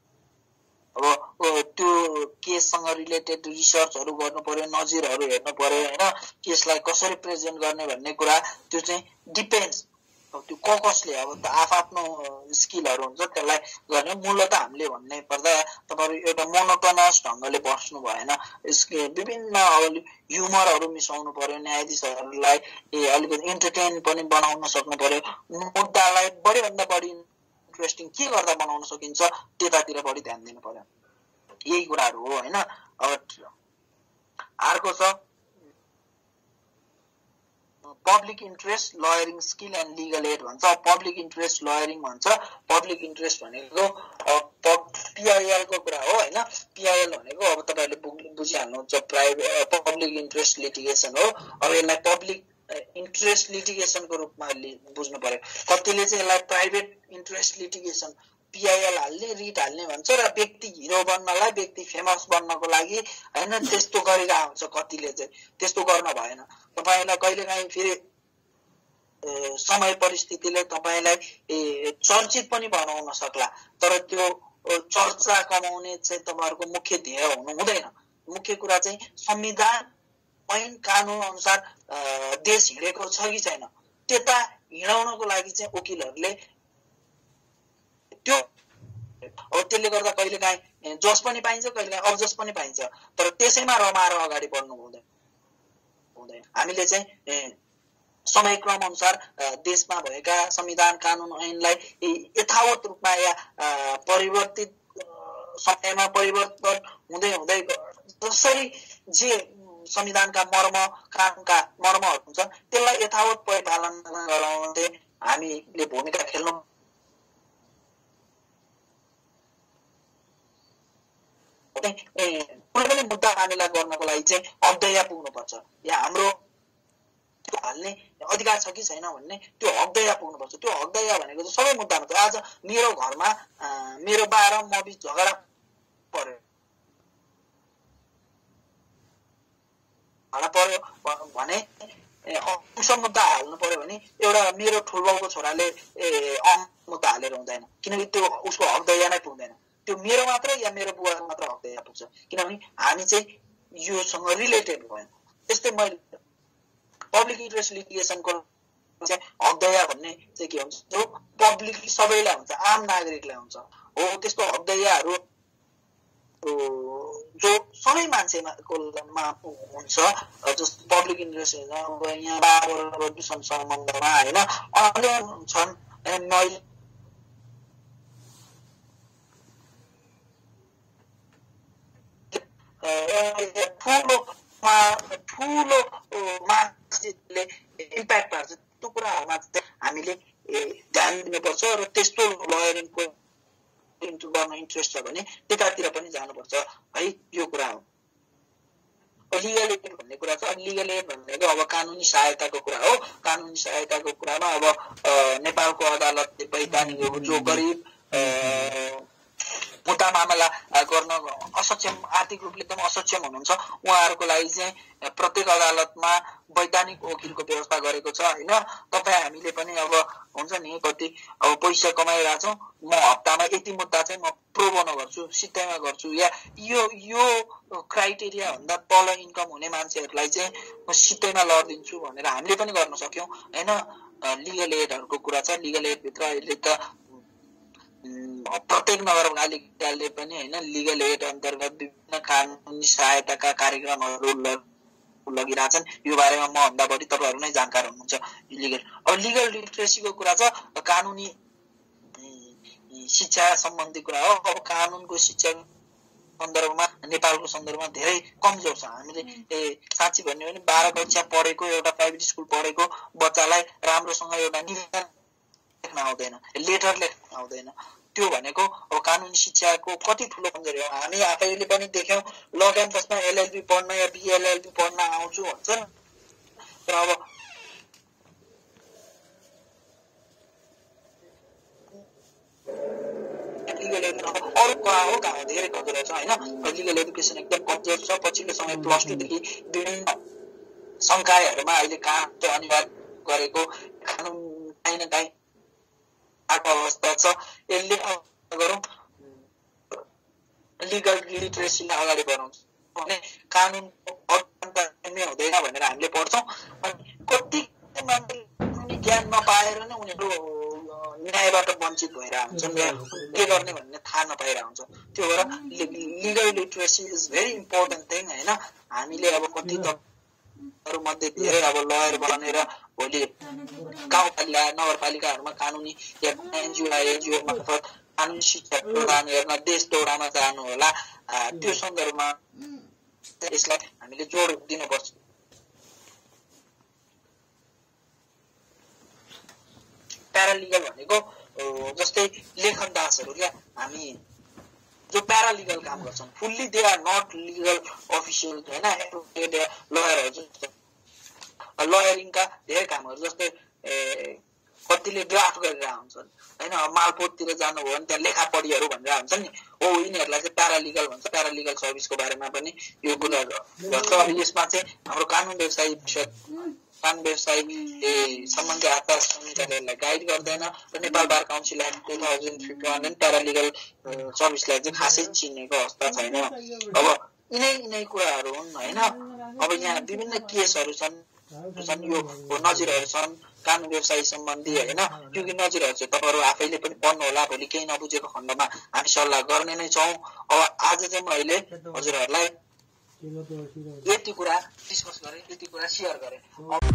अब त्यो केससँग रिलेटेड रिसर्चहरू गर्नु पर्यो, नजिरहरू हेर्नु पर्यो होइन, केसलाई कसरी प्रेजेन्ट गर्ने भन्ने कुरा त्यो चाहिँ डिपेन्ड्स। त्यो क कसले अब त आफ्नो स्किलहरू हुन्छ त्यसलाई गर्ने। मूलत हामीले भन्ने पर्दा तपाईँहरू एउटा मोनोटोनस ढङ्गले बस्नु भएन, विभिन्न ह्युमरहरू मिसाउनु पर्यो, न्यायाधीशहरूलाई ए अलिकति इन्टरटेन पनि बनाउन सक्नु पर्यो, मुद्दालाई बढीभन्दा बढी इन्ट्रेस्टिङ के गर्दा बनाउन सकिन्छ त्यतातिर बढी ध्यान दिनु पर्यो। यही कुराहरू हो होइन। अब अर्को छ public interest lawyering skill and legal aid भन्छ। पब्लिक इन्ट्रेस्ट लयरिङ भन्छ। पब्लिक इन्ट्रेस्ट भनेको पिआइएल को कुरा हो होइन। पिआइएल भनेको अब तपाईँहरूले बुझिहाल्नुहुन्छ प्राइभेट पब्लिक इन्ट्रेस्ट लिटिगेसन हो। अब यसलाई पब्लिक इन्ट्रेस्ट लिटिगेसनको रूपमा बुझ्नु पर्यो। कतिले चाहिँ यसलाई प्राइभेट इन्ट्रेस्ट लिटिगेसन पिआइएल हाल्ने रिट हाल्ने भन्छ र व्यक्ति हिरो बन्नलाई व्यक्ति फेमस बन्नको लागि होइन त्यस्तो गरेका हुन्छ। कतिले चाहिँ त्यस्तो गर्न भएन। तपाईँलाई कहिलेकाहीँ फेरि समय परिस्थितिले तपाईँलाई चर्चित पनि बनाउन सक्ला, तर त्यो चर्चा कमाउने चाहिँ तपाईँहरूको मुख्य ध्येय हुनु हुँदैन। मुख्य कुरा चाहिँ संविधान ऐन कानुन अनुसार देश हिँडेको छ कि छैन त्यता हिँडाउनको लागि चाहिँ वकिलहरूले त्यो अब त्यसले गर्दा कहिलेकाहीँ जस पनि पाइन्छ, कहिलेकाहीँ अबजस पनि पाइन्छ, तर त्यसैमा रमाएर अगाडि बढ्नु हुँदैन हुँदैन हामीले चाहिँ समयक्रम अनुसार देशमा भएका संविधान कानुन ऐनलाई यथावत रूपमा या परिवर्तित समयमा परिवर्तन हुँदै हुँदै जसरी जे संविधानका मर्म कानुनका मर्महरू हुन्छ त्यसलाई यथावत परिपालना गराउँदै हामीले भूमिका खेल्नु। कुनै पनि मुद्दा मामिला गर्नको लागि चाहिँ हकदैया पुग्नुपर्छ या हाम्रो त्यो हाल्ने अधिकार छ कि छैन भन्ने त्यो हकदैया पुग्नुपर्छ। त्यो हकदैया भनेको चाहिँ सबै मुद्दामा छ। आज मेरो घरमा मेरो बा र म बीच झगडा पर्यो झगडा पर्यो भने अंश मुद्दा हाल्नु पर्यो भने एउटा मेरो ठुलबाउको छोराले मुद्दा हालेर हुँदैन, किनकि त्यो उसको हकदैया नै पुग्दैन। त्यो मेरो मात्र या मेरो बुवाको मात्र हकदैया पुग्छ, किनभने हामी चाहिँ योसँग रिलेटेड भएन। त्यस्तै मैले पब्लिक इन्ट्रेस्ट लिटिगेसनको चाहिँ हकदैया भन्ने चाहिँ के हुन्छ, जो पब्लिक सबैलाई हुन्छ, आम नागरिकलाई हुन्छ हो। त्यस्तो हकदैयाहरू जो सबै मान्छेमा हुन्छ, जस्तो पब्लिक इन्ट्रेस्ट यहाँ बार दूषण सम्बन्धमा होइन अन्य छन्। मैले ठुलो ठुलो मार्क्सले इम्प्याक्ट पार्छ त्यो कुराहरूमा चाहिँ हामीले ध्यान दिनुपर्छ र त्यस्तो लयरिङको गर्न इन्ट्रेस्ट छ भने त्यतातिर पनि जानुपर्छ है। यो कुरा हो। लिगल एड भन्ने कुरा छ। लिगल एड भनेको अब कानुनी सहायताको कुरा हो। कानुनी सहायताको कुरामा अब नेपालको अदालतले वैधानिक जो गरिब मुद्दा मामला गर्न असक्षम आर्थिक रूपले एकदम असक्षम हुनुहुन्छ उहाँहरूको लागि चाहिँ प्रत्येक अदालतमा वैधानिक वकिलको व्यवस्था गरेको छ हैन। तपाईँ हामीले पनि अब हुन्छ नि कति अब पैसा कमाइरहेको छौँ, म हप्तामा यति मुद्दा चाहिँ म प्रो बोनो गर्छु, सित्तैमा गर्छु, या यो यो क्राइटेरिया भन्दा तल इन्कम हुने मान्छेहरूलाई चाहिँ म सित्तैमा लडिदिन्छु भनेर हामीले पनि गर्न सक्यौँ हैन। लिगल एडहरूको कुरा छ, लिगल एड भित्र अहिले त प्रत्येक नगरपालिकाले पनि हैन लिगल एड अन्तर्गत विभिन्न कानुनी सहायताका कार्यक्रमहरू लगिरहेछन्। यो बारेमा म भन्दा बढी तपाईहरु नै जानकार हुनुहुन्छ। लिगल अब लिगल लिटरेसीको कुरा छ, कानुनी शिक्षा सम्बन्धी कुरा हो। अब कानुनको शिक्षा सन्दर्भमा नेपालको सन्दर्भमा धेरै कमजोर छ। हामीले साँच्ची भन्यो भने बाह्र कक्षा पढेको एउटा प्राइभेट स्कुल पढेको बच्चालाई राम्रोसँग एउटा निवेदन लेख्न आउँदैन, लेटर लेख्न आउँदैन। त्यो भनेको अब कानुनी शिक्षाको कति ठुलो कमजोरी हो। हामी आफैले पनि देख्यौं, ल क्याम्पसमा एलएलबी पढ्न या बिएलएलबी पढ्न आउँछु भन्छन्, तर अब लिगल एजुकेसन अरू कहाँ हो कहाँ धेरै कमजोर छ हैन। लिगल एजुकेसन एकदम कमजोर छ। पछिल्लो समय प्लस टू देखि विभिन्न संकायहरूमा अहिले कहाँ अनिवार्य गरेको कानुन काहीँ न काहीँ आएको अवस्था छ। यसले गरौँ लिगल लिटरेसीलाई अगाडि बढाउँछ भने कानुनको हुँदैन भनेर हामीले पढ्छौँ। अनि कति मान्छे ज्ञान नपाएर नै उनीहरू न्यायबाट वञ्चित भएर हुन्छन् या के गर्ने भन्ने थाहा नपाएर हुन्छ। त्यो भएर legal literacy is very important thing हैन। हामीले अब कति त मध्ये धेरै अब लयर बनेर भोलि गाउँपालिका नगरपालिकाहरूमा कानुनी या एनजिओ एनजिओ मार्फत कानुनी शिक्षा प्रदान गर्न देश दौडामा जानु होला। त्यो सन्दर्भमा यसलाई हामीले जोड दिनुपर्छ। प्यारालिगल भनेको जस्तै लेखन दासहरू क्या, हामी जो प्यारालिगल काम गर्छन्, fully they are not legal official हैन, लयरहरू जस्तो लयरिङका धेरै कामहरू जस्तै कतिले ड्राफ्ट गरेर हुन्छन् हैन। मालपोततिर जानुभयो भने त्यहाँ लेखा पढीहरू भनेर हुन्छन् नि, हो यिनीहरूलाई चाहिँ प्यारालिगल भन्छ। प्यारालिगल सर्भिसको बारेमा पनि यो कुरा गर्छ। अब यसमा चाहिँ हाम्रो कानुन व्यवसायी कानुन व्यवसायी सम्बन्धी आचार संहिताले यसलाई गाइड गर्दैन र Nepal bar council act two thousand fifty one paralegal सर्भिसलाई चाहिँ खासै चिनेको अवस्था छैन। अब यिनै यिनै कुराहरू हुन् हैन। अब यहाँ विभिन्न केसहरू छन् छन् यो नजिरहरू छन् कानुन व्यवसायी सम्बन्धी हैन। त्यो कि नजिरहरू चाहिँ तपाईँहरू आफैले पनि पढ्नु होला, भोलि केही नबुझेको खण्डमा हामी सल्लाह गर्ने नै छौँ। अब आज चाहिँ मैले हजुरहरूलाई यति कुरा डिस्कस गरेँ, यति कुरा सेयर गरेँ।